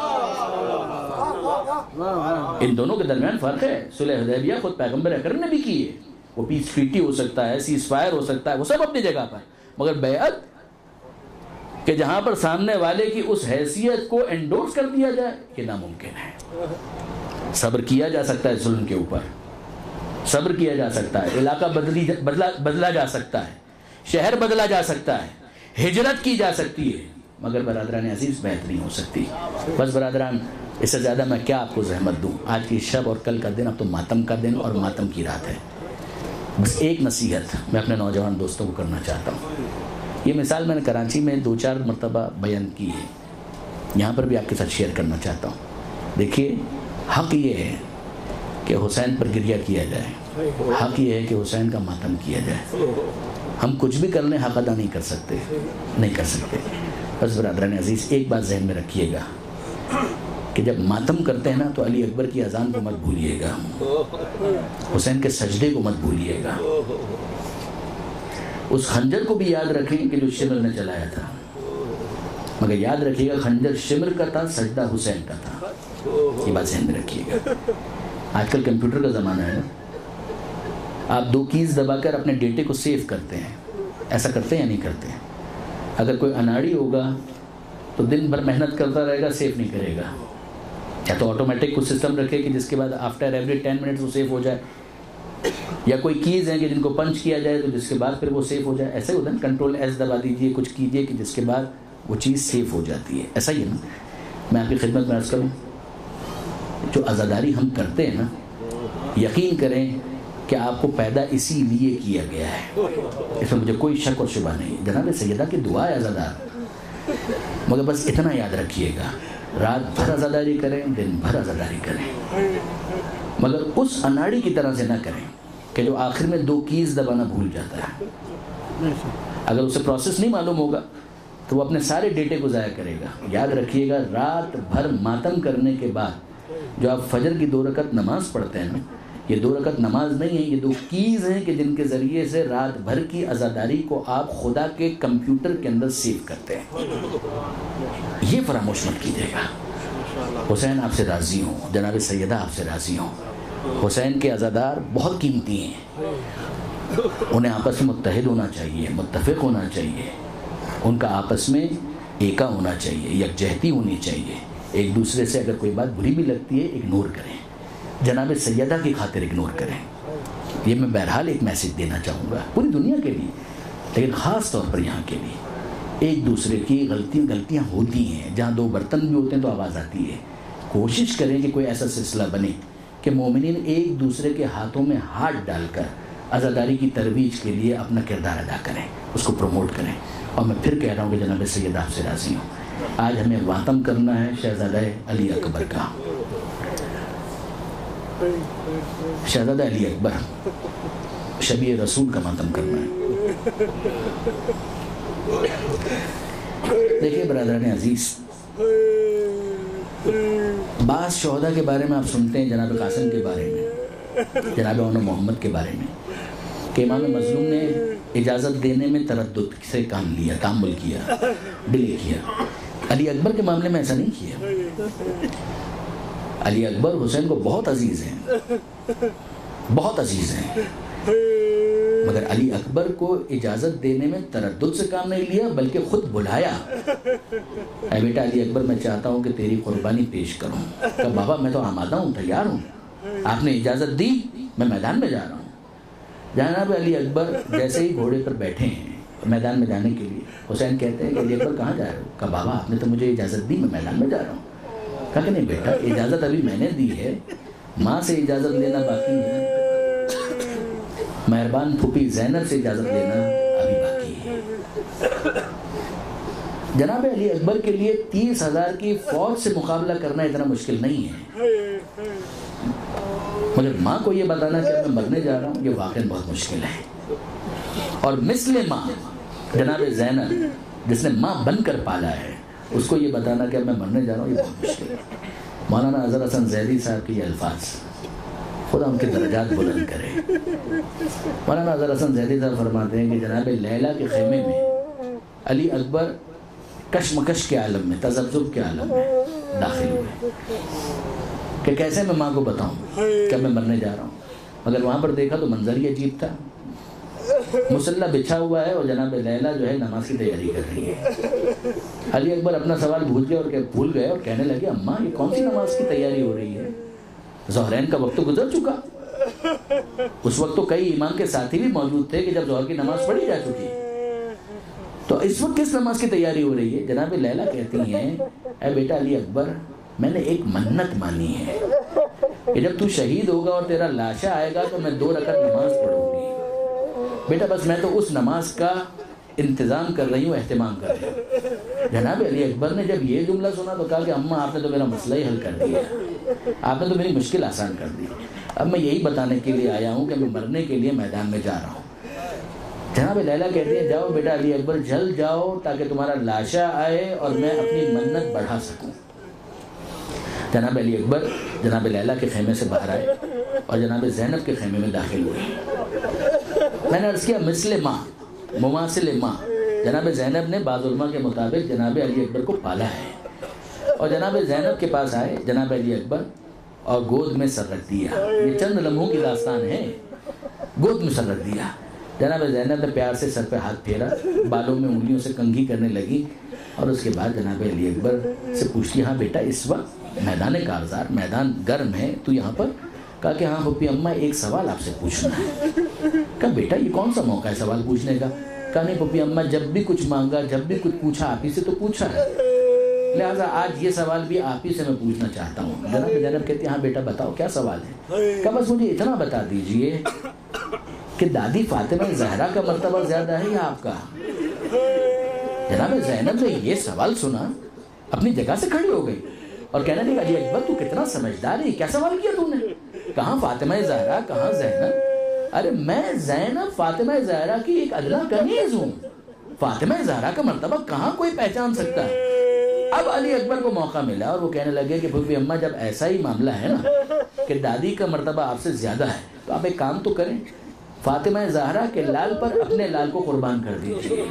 ان دونوں کے درمیان فرق ہے. صلح حدیبیہ خود پیغمبر اکرم نے بھی کی ہے، وہ پیس ٹریٹی ہو سکتا ہے، سیز فائر ہو سکتا ہے، وہ سب اپنی جگہ پر، مگر بیعت کہ جہاں پر سامنے والے کی اس حیثیت کو انڈورس کر دیا جائے یہ ناممکن ہے. صبر کیا جا سکتا ہے ظلم کے اوپر، صبر کیا جا سکتا ہے، علاقہ بدلی بدلا بدلا جا سکتا ہے، شہر بدلا جا سکتا ہے، ہجرت کی جا سکتی ہے، مگر برادران عزیز بیعت نہیں ہو سکتی. بس برادران اس سے زیادہ میں کیا آپ کو زحمت دوں. آج کی شب اور کل کا دن اب تو ماتم کا دن اور ماتم کی رات ہے. بس ایک نصیحت میں اپنے نوجوان دوستوں کو کرنا چاہتا ہوں. یہ مثال میں نے کراچی میں دو چار مرتبہ بیان کی ہے، یہاں پر بھی آپ کے ساتھ شیئر کرنا چاہتا ہوں. دیکھیے حق یہ ہے کہ حسین پر گریہ کیا جائے، حق یہ ہے کہ حسین کا ماتم کیا جائے. ہم کچھ بھی کر لیں حق ادا نہیں کر سکتے، نہیں کر سکتے. بس برادران عزیز ایک بات ذہن میں رکھیے گا کہ جب ماتم کرتے ہیں نا تو علی اکبر کی اذان کو مت بھولیے گا، حسین کے سجدے کو مت بھولیے گا، اس خنجر کو بھی یاد رکھیں کہ جو شمر نے چلایا تھا، مگر یاد رکھیے گا خنجر شمر کا تھا، سجدہ حسین کا تھا. یہ بات ذہن میں رکھیے گا. آج کل کمپیوٹر کا زمانہ ہے نا، آپ دو کیز دبا کر اپنے ڈیٹے کو سیو کرتے ہیں. ایسا کرتے ہیں یا نہیں کرتے ہیں؟ اگر کوئی اناڑی ہوگا تو دن بھر محنت کرتا رہے گا، سیو نہیں کرے گا. یا تو آٹومیٹک کچھ سسٹم رکھے کہ جس کے بعد آفٹر ایوری ٹین منٹس وہ سیو ہو جائے، یا کوئی کیز ہیں کہ جن کو پنچ کیا جائے تو جس کے بعد پھر وہ سیو ہو جائے. ایسے ہوتا ہے نا، کنٹرول ایس دبا دیجئے، کچھ کیجئے کہ جس کے بعد وہ چیز سیو ہو جاتی ہے. ایسا ہی ہے نا. میں آپ کی خدمت میں عرض کروں، جو عزاداری ہم کرتے ہیں نا، یقین کریں کہ آپ کو پیدا اسی لیے کیا گیا ہے، اس میں مجھے کوئی شک اور شبہ نہیں. جناب سیدہ کی دعا ہے عزادار، مگر بس اتنا یاد رکھیے گا، رات بھر عزاداری کریں، دن بھر عزاداری کریں، مگر اس اناڑی کی طرح سے نہ کریں کہ جو آخر میں دو کیز دبانا بھول جاتا ہے. اگر اسے پروسیس نہیں معلوم ہوگا تو وہ اپنے سارے ڈیٹے کو ضائع کرے گا. یاد رکھیے گا، رات بھر ماتم کرنے کے بعد جو آپ فجر کی دو رکعت نماز پڑھتے ہیں نا، یہ دو رکعت نماز نہیں ہے، یہ دو کیز ہیں کہ جن کے ذریعے سے رات بھر کی عزاداری کو آپ خدا کے کمپیوٹر کے اندر سیو کرتے ہیں. یہ فراموش مت کیجیے گا. حسین آپ سے راضی ہوں، جناب سیدہ آپ سے راضی ہوں. حسین کے عزادار بہت قیمتی ہیں، انہیں آپس میں متحد ہونا چاہیے، متفق ہونا چاہیے، ان کا آپس میں ایکا ہونا چاہیے، یکجہتی ہونی چاہیے. ایک دوسرے سے اگر کوئی بات بری بھی لگتی ہے اگنور کریں، جناب سیدہ کی خاطر اگنور کریں. یہ میں بہرحال ایک میسیج دینا چاہوں گا پوری دنیا کے لیے، لیکن خاص طور پر یہاں کے لیے. ایک دوسرے کی غلطیاں غلطیاں ہوتی ہیں، جہاں دو برتن بھی ہوتے ہیں تو آواز آتی ہے. کوشش کریں کہ کوئی ایسا سلسلہ بنے کہ مومنین ایک دوسرے کے ہاتھوں میں ہاتھ ڈال کر عزاداری کی ترویج کے لیے اپنا کردار ادا کریں، اس کو پروموٹ کریں. اور میں پھر کہہ رہا ہوں کہ جناب سید آپ سے راضی ہوں. آج ہمیں ماتم کرنا ہے شہزادہ علی اکبر کا. شہزادہ علی اکبر شبیہ رسول کا ماتم کرنا ہے. دیکھیے برادران عزیز، بعض شہداء کے بارے میں آپ سنتے ہیں، جناب قاسم کے بارے میں، جناب عون محمد کے بارے میں، کہ امام مظلوم نے اجازت دینے میں تردد سے کام لیا، تعامل کیا، ڈیلے کیا. علی اکبر کے معاملے میں ایسا نہیں کیا. علی اکبر حسین کو بہت عزیز ہیں، بہت عزیز ہیں، مگر علی اکبر کو اجازت دینے میں تردد سے کام نہیں لیا بلکہ خود بلایا. اے بیٹا علی اکبر، میں چاہتا ہوں کہ تیری قربانی پیش کروں. کہا بابا میں تو آمادہ ہوں، تیار ہوں، آپ نے اجازت دی، میں میدان میں جا رہا ہوں. جناب علی اکبر جیسے ہی گھوڑے پر بیٹھے ہیں میدان میں جانے کے لیے، حسین کہتے ہیں کہ علی اکبر کہاں جا رہے ہو؟ کہا بابا آپ نے تو مجھے اجازت دی، میں میدان میں جا رہا ہوں. کہا کہ نہیں بیٹا، اجازت ابھی میں نے دی ہے، ماں سے اجازت لینا باقی ہے، مہربان پھوپھی زینب سے اجازت لینا ابھی باقی ہے. جناب علی اکبر کے لیے تیس ہزار کی فوج سے مقابلہ کرنا اتنا مشکل نہیں ہے، مگر ماں کو یہ بتانا کہ میں مرنے جا رہا ہوں یہ واقعی بہت مشکل ہے. اور مثل ماں جناب زینب جس نے ماں بن کر پالا ہے، اس کو یہ بتانا کہ میں مرنے جا رہا ہوں یہ بہت مشکل ہے. مولانا اظہر حسن زیدی صاحب کے یہ الفاظ، خدا ان کے درجات بلند کرے. مولانا اظہر حسن زیدی صاحب فرماتے ہیں کہ جناب لیلا کے خیمے میں علی اکبر کشمکش کے عالم میں، تذبذب کے عالم میں داخل ہوئے کہ کیسے میں ماں کو بتاؤں کہ میں مرنے جا رہا ہوں. مگر وہاں پر دیکھا تو منظر ہی عجیب تھا. مسلح بچھا ہوا ہے اور جناب لیلا جو ہے نماز کی تیاری کر رہی ہے. علی اکبر اپنا سوال بھول گئے اور بھول گئے اور کہنے لگے اماں یہ کون سی نماز کی تیاری ہو رہی ہے؟ ظہرین کا وقت تو گزر چکا. اس وقت تو کئی امام کے ساتھی بھی موجود تھے کہ جب ظہر کی نماز پڑھی جا چکی، تو اس وقت کس نماز کی تیاری ہو رہی ہے؟ جناب لیلا کہتی ہیں اے بیٹا علی اکبر، میں نے ایک منت مانی ہے کہ جب تو شہید ہوگا اور تیرا لاشا آئے گا تو میں دو رکعت نماز پڑھوں گی. بیٹا بس میں تو اس نماز کا انتظام کر رہی ہوں، اہتمام کر رہی ہوں. جناب علی اکبر نے جب یہ جملہ سنا تو کہا کہ اماں آپ نے تو میرا مسئلہ ہی حل کر دیا، آپ نے تو میری مشکل آسان کر دی. اب میں یہی بتانے کے لیے آیا ہوں کہ میں مرنے کے لیے میدان میں جا رہا ہوں. جناب لیلا کہتی ہے جاؤ بیٹا علی اکبر جلد جاؤ تاکہ تمہارا لاشا آئے اور میں اپنی منت بڑھا سکوں. جناب علی اکبر جناب لیلا کے خیمے سے باہر آئے اور جناب زینب کے خیمے میں داخل ہوئے. میں نے عرض کیا مثل ماں، مماثل ماں. جناب زینب نے بعض علماء کے مطابق جناب علی اکبر کو پالا ہے اور جناب زینب کے پاس آئے جناب علی اکبر اور گود میں سر رکھ دیا. یہ چند لمحوں کی داستان ہے. گود میں سر رکھ دیا. جناب زینب نے پیار سے سر پہ ہاتھ پھیرا، بالوں میں انگلیوں سے کنگھی کرنے لگی اور اس کے بعد جناب علی اکبر سے پوچھتی ہاں بیٹا اس وقت میدان کارزار، میدان گرم ہے، تو یہاں پر؟ کہا کہ ہاں پھوپھی اماں ایک سوال آپ سے پوچھنا ہے. کہا بیٹا یہ کون سا موقع ہے سوال پوچھنے کا؟ کہا نہیں پھوپھی اماں جب بھی کچھ مانگا، جب بھی کچھ پوچھا آپ ہی سے تو پوچھا ہے، لہٰذا آج یہ سوال بھی آپ ہی سے میں پوچھنا چاہتا ہوں. جناب زینب کہتی ہاں بیٹا بتاؤ کیا سوال ہے؟ کہا بس مجھے اتنا بتا دیجئے کہ دادی فاطمہ زہرا کا مرتبہ زیادہ ہے یا آپ کا؟ جناب زینب نے یہ سوال سنا اپنی جگہ سے کھڑی ہو گئی اور کہنے لگا علی اکبر تو کتنا سمجھدار ہے، کیا سوال کیا تو نے؟ کہاں فاطمہ زہرا کہاں زینب؟ ارے میں زینب فاطمہ زہرا کی ایک ادنا کنیز ہوں، فاطمہ زہرا کا مرتبہ کہاں کوئی پہچان سکتا ہے؟ اب علی اکبر کو موقع ملا اور وہ کہنے لگے کہ پھوپھی اماں جب ایسا ہی معاملہ ہے نا کہ دادی کا مرتبہ آپ سے زیادہ ہے، تو آپ ایک کام تو کریں، فاطمہ زہرا کے لال پر اپنے لال کو قربان کر دیجیے۔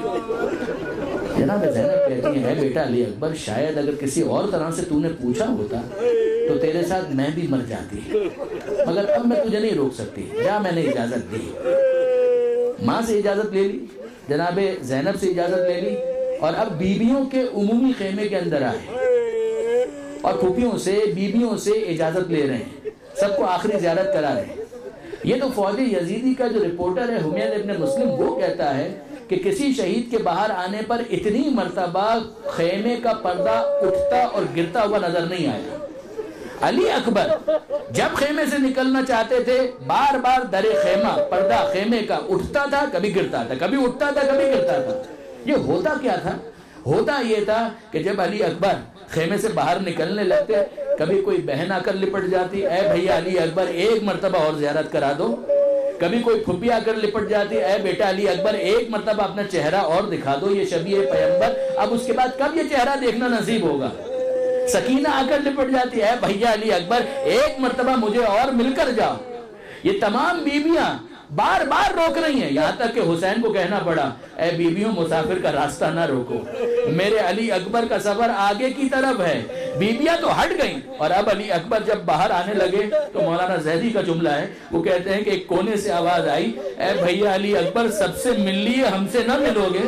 جناب زینب کہتی ہیں، اے بیٹا علی اکبر، شاید اگر کسی اور طرح سے تو نے پوچھا ہوتا تو تیرے ساتھ میں بھی مر جاتی، مگر اب میں تجھے نہیں روک سکتی، جا میں نے اجازت دی۔ ماں سے اجازت لے لی، جناب زینب سے اجازت لے لی، اور اب بیویوں کے عمومی خیمے کے اندر آئے اور پھوپھیوں سے بیویوں سے اجازت لے رہے ہیں، سب کو آخری زیارت کرا رہے ہیں۔ یہ تو فوج یزیدی کا جو رپورٹر ہے حمید ابن مسلم، وہ کہتا ہے کہ کسی شہید کے باہر آنے پر اتنی مرتبہ خیمے کا پردہ اٹھتا اور گرتا ہوا نظر نہیں آیا۔ علی اکبر جب خیمے سے نکلنا چاہتے تھے، بار بار در خیمہ پردہ خیمے کا اٹھتا تھا، کبھی گرتا تھا، کبھی اٹھتا تھا، کبھی گرتا تھا۔ یہ ہوتا کیا تھا؟ ہوتا یہ تھا کہ جب علی اکبر خیمے سے باہر نکلنے لگتے، کبھی کوئی بہن آ کر لپٹ جاتی، اے بھیا علی اکبر ایک مرتبہ اور زیارت کرا دو۔ کبھی کوئی پھپھی آ کر لپٹ جاتی، اے بیٹا علی اکبر ایک مرتبہ اپنا چہرہ اور دکھا دو، یہ شبیہ پیغمبر، اب اس کے بعد کب یہ چہرہ دیکھنا نصیب ہوگا۔ سکینہ آ کر لپٹ جاتی، اے بھیا علی اکبر ایک مرتبہ مجھے اور مل کر جاؤ۔ یہ تمام بیویاں بار بار روک رہی ہیں، یہاں تک کہ حسین کو کہنا پڑا، اے بیویوں مسافر کا راستہ نہ روکو، میرے علی اکبر کا سفر آگے کی طرف ہے۔ بیویاں تو ہٹ گئیں، اور اب علی اکبر جب باہر آنے لگے تو مولانا زیدی کا جملہ ہے، وہ کہتے ہیں کہ ایک کونے سے آواز آئی، اے بھیا علی اکبر سب سے مل لیے، ہم سے نہ ملو گے۔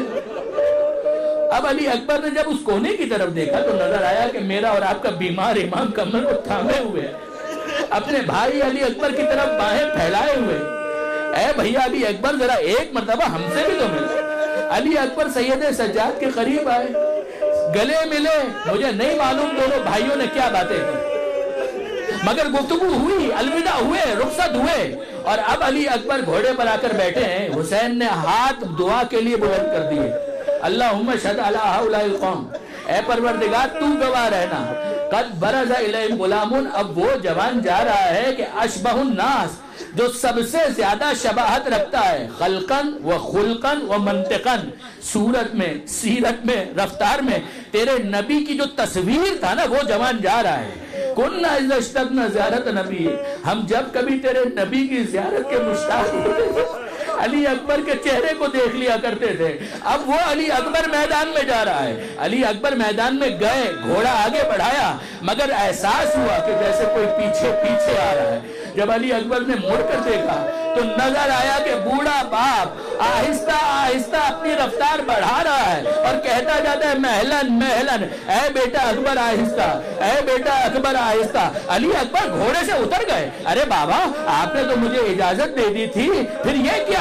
اب علی اکبر نے جب اس کونے کی طرف دیکھا تو نظر آیا کہ میرا اور آپ کا بیمار امام کمر کو تھامے ہوئے، اپنے بھائی علی اکبر کی طرف باہیں پھیلائے ہوئے، اے بھیا علی اکبر ذرا ایک مرتبہ ہم سے بھی تو ملے۔ علی اکبر سید سجاد کے قریب آئے، گلے ملے، مجھے نہیں معلوم دونوں بھائیوں نے کیا باتیں کی، مگر گفتگو ہوئی، الوداع ہوئے، رخصت ہوئے، اور اب علی اکبر گھوڑے پر آ کر بیٹھے ہیں۔ حسین نے ہاتھ دعا کے لیے بلند کر دیے، اللہم اشہد علی ہؤلاء القوم، اے پروردگار تو گواہ رہنا، قد برز الیہم غلام، اب وہ جوان جا رہا ہے کہ اشبہ الناس، جو سب سے زیادہ شباہت رکھتا ہے، خلقن و خلقن و منطقن، صورت میں، سیرت میں، رفتار میں، تیرے نبی کی جو تصویر تھا نا وہ جوان جا رہا ہے۔ کننا اذا اشتقنا زیارت نبی، ہم جب کبھی تیرے نبی کی زیارت کے مشتاق ہوتے تھے علی اکبر کے چہرے کو دیکھ لیا کرتے تھے، اب وہ علی اکبر میدان میں جا رہا ہے۔ علی اکبر میدان میں گئے، گھوڑا آگے بڑھایا، مگر احساس ہوا کہ جیسے کوئی پیچھے پیچھے آ رہا ہے۔ جب علی اکبر نے مڑ کر دیکھا تو نظر آیا کہ بوڑھا باپ آہستہ آہستہ اپنی رفتار بڑھا رہا ہے اور کہتا جاتا ہے، محلن محلن، اے بیٹا اکبر آہستہ، اے بیٹا اکبر آہستہ۔ علی اکبر گھوڑے سے اتر گئے، ارے بابا آپ نے تو مجھے اجازت دے دی تھی، پھر یہ کیا؟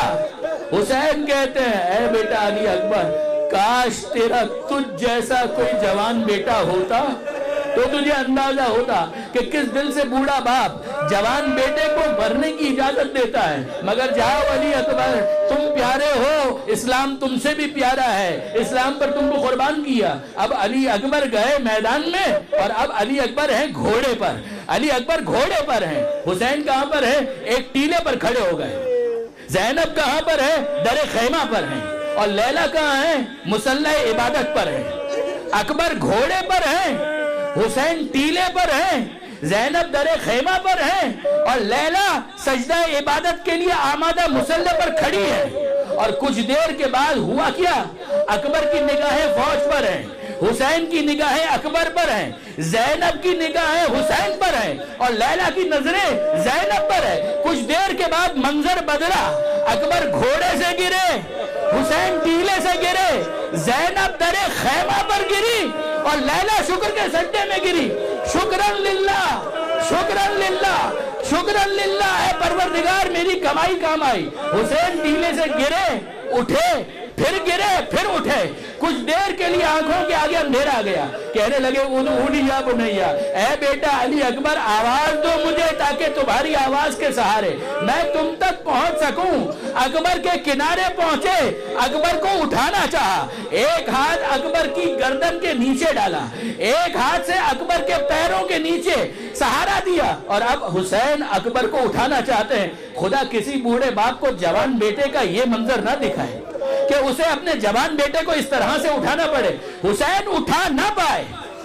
حسین کہتے ہیں، اے بیٹا علی اکبر، کاش تیرا تجھ جیسا کوئی جوان بیٹا ہوتا تو تجھے اندازہ ہوتا کہ کس دل سے بوڑھا باپ جوان بیٹے کو مرنے کی اجازت دیتا ہے۔ مگر جاؤ علی اکبر، تم پیارے ہو، اسلام تم سے بھی پیارا ہے، اسلام پر تم کو قربان کیا۔ اب علی اکبر گئے میدان میں، اور اب علی اکبر ہیں گھوڑے پر، علی اکبر گھوڑے پر ہیں۔ حسین کہاں پر ہے؟ ایک ٹیلے پر کھڑے ہو گئے۔ زینب کہاں پر ہے؟ در خیمہ پر ہیں۔ اور لیلا کہاں ہے؟ مصلی عبادت پر ہیں۔ اکبر گھوڑے پر ہیں، حسین ٹیلے پر ہیں، زینب در خیمہ پر ہیں، اور لیلا سجدہ عبادت کے لیے آمادہ مصلی پر کھڑی ہے۔ اور کچھ دیر کے بعد ہوا کیا؟ اکبر کی نگاہیں فوج پر ہیں، حسین کی نگاہیں اکبر پر ہیں، زینب کی نگاہیں حسین پر ہیں، اور لیلا کی نظریں زینب پر ہیں۔ کچھ دیر کے بعد منظر بدلا، اکبر گھوڑے سے گرے، حسین ٹیلے سے گرے، زینب در خیمہ پر گری، اور لیلا شکر کے سجدے میں گری۔ شکرن للہ، شکرن للہ، شکرن للہ، اے پروردگار میری کمائی کام آئی۔ حسین ٹیلے سے گرے، اٹھے، پھر گرے، پھر اٹھے۔ کچھ دیر کے لیے آنکھوں کے آگے اندھیرا گیا، کہنے لگے ادعونی یا بنیا، اے بیٹا علی اکبر آواز دو مجھے تاکہ تمہاری آواز کے سہارے میں تم تک پہنچ سکوں۔ اکبر کے کنارے پہنچے، اکبر کو اٹھانا چاہا، ایک ہاتھ اکبر کی گردن کے نیچے ڈالا، ایک ہاتھ سے اکبر کے پیروں کے نیچے سہارا دیا، اور اب حسین اکبر کو اٹھانا چاہتے ہیں۔ خدا کسی بوڑھے باپ کو جوان بیٹے کا یہ منظر نہ دکھائے کہ اسے اپنے جوان بیٹے کو اس طرح سے اٹھانا پڑے۔ حسین اٹھا نہ پائے،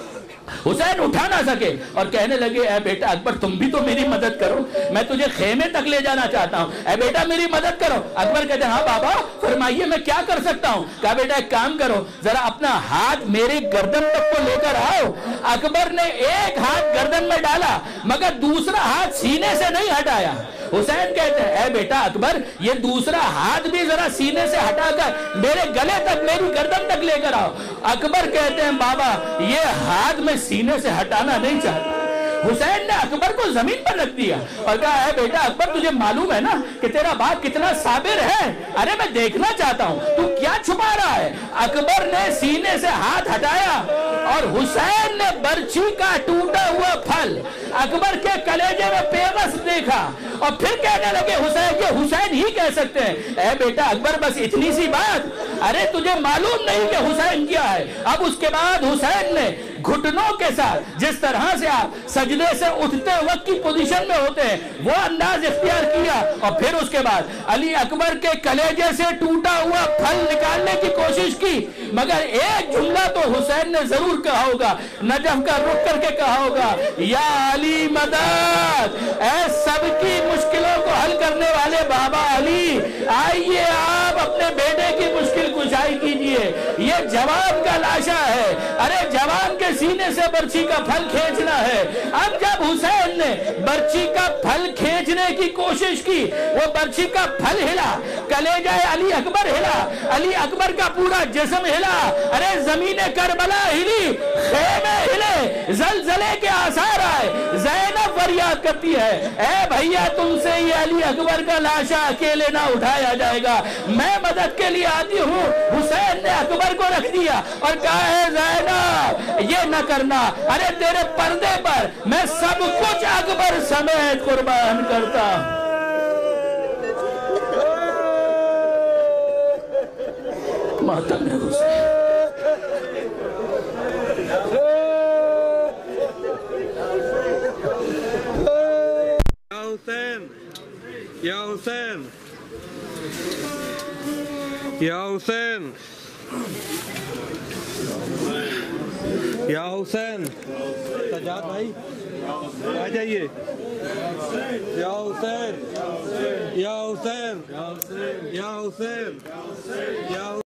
حسین اٹھا نہ سکے اور کہنے لگے اے بیٹا اکبر تم بھی تو میری مدد کرو, میں تجھے خیمے تک لے جانا چاہتا ہوں, اے بیٹا میری مدد کرو. اکبر کہتے ہیں ہاں بابا فرمائیے میں کیا کر سکتا ہوں. کہا بیٹا ایک کام کرو, ذرا اپنا ہاتھ میری گردن تک تو لے کر آؤ. اکبر نے ایک ہاتھ گردن میں ڈالا مگر دوسرا ہاتھ سینے سے نہیں ہٹایا. حسین کہتے ہیں اے بیٹا اکبر یہ دوسرا ہاتھ بھی ذرا سینے سے ہٹا کر میرے گلے تک میری گردن تک لے کر آؤ. اکبر کہتے ہیں بابا یہ ہاتھ میں سینے سے ہٹانا نہیں چاہتا. حسین نے اکبر کو زمین پر رکھ دیا اور کہا اے بیٹا اکبر تجھے معلوم ہے نا کہ تیرا باپ کتنا صابر ہے, ارے میں دیکھنا چاہتا ہوں تو کیا چھپا رہا ہے. اکبر نے سینے سے ہاتھ ہٹایا اور حسین نے برچی کا ٹوٹا ہوا پھل اکبر کے کلیجے میں پیوست دیکھا اور پھر کہنے لگے حسین یہ حسین ہی کہہ سکتے ہیں. اے بیٹا اکبر بس اتنی سی بات, ارے تجھے معلوم نہیں کہ حسین کیا ہے. اب اس کے بعد حسین نے گھٹنوں کے ساتھ جس طرح سے آپ سجدے سے اٹھتے وقت کی پوزیشن میں ہوتے ہیں وہ انداز اختیار کیا اور پھر اس کے بعد علی اکبر کے کلیجے سے ٹوٹا ہوا پھل نکالنے کی کوشش کی. مگر ایک جملہ تو حسین نے ضرور کہا ہوگا, نجف کا رک کر کے کہا ہوگا یا علی مدد, اے سب کی مشکلوں کو حل کرنے والے بابا علی آئیے آپ اپنے بیٹے کی مشکل کشائی کیجئے. یہ جوان کا لاشا ہے, ارے جوان کے سینے سے برچی کا پھل کھینچنا ہے. اب جب حسین نے برچی کا پھل کھینچنے کی کوشش کی وہ برچی کا پھل ہلا, کلیجہ علی اکبر ہلا, علی اکبر کا پورا جسم ہلا, ارے زمین کربلا ہلی, خیمے ہلے, زلزلے کے آثار آئے. زینب فریاد کرتی ہے اے بھیا تم سے یہ علی اکبر کا لاشا اکیلے نہ اٹھایا جائے گا, میں مدد کے لیے آتی ہوں. حسین نے اکبر کو رکھ دیا اور کہا اے زینب یہ نہ کرنا, ارے تیرے پردے پر میں سب کچھ اکبر سمیت قربان کرتا. ماتم حسین یا حسین یا حسین یا حسین سجاد بھائی آ جائیے. یا حسین یا حسین یا حسین یا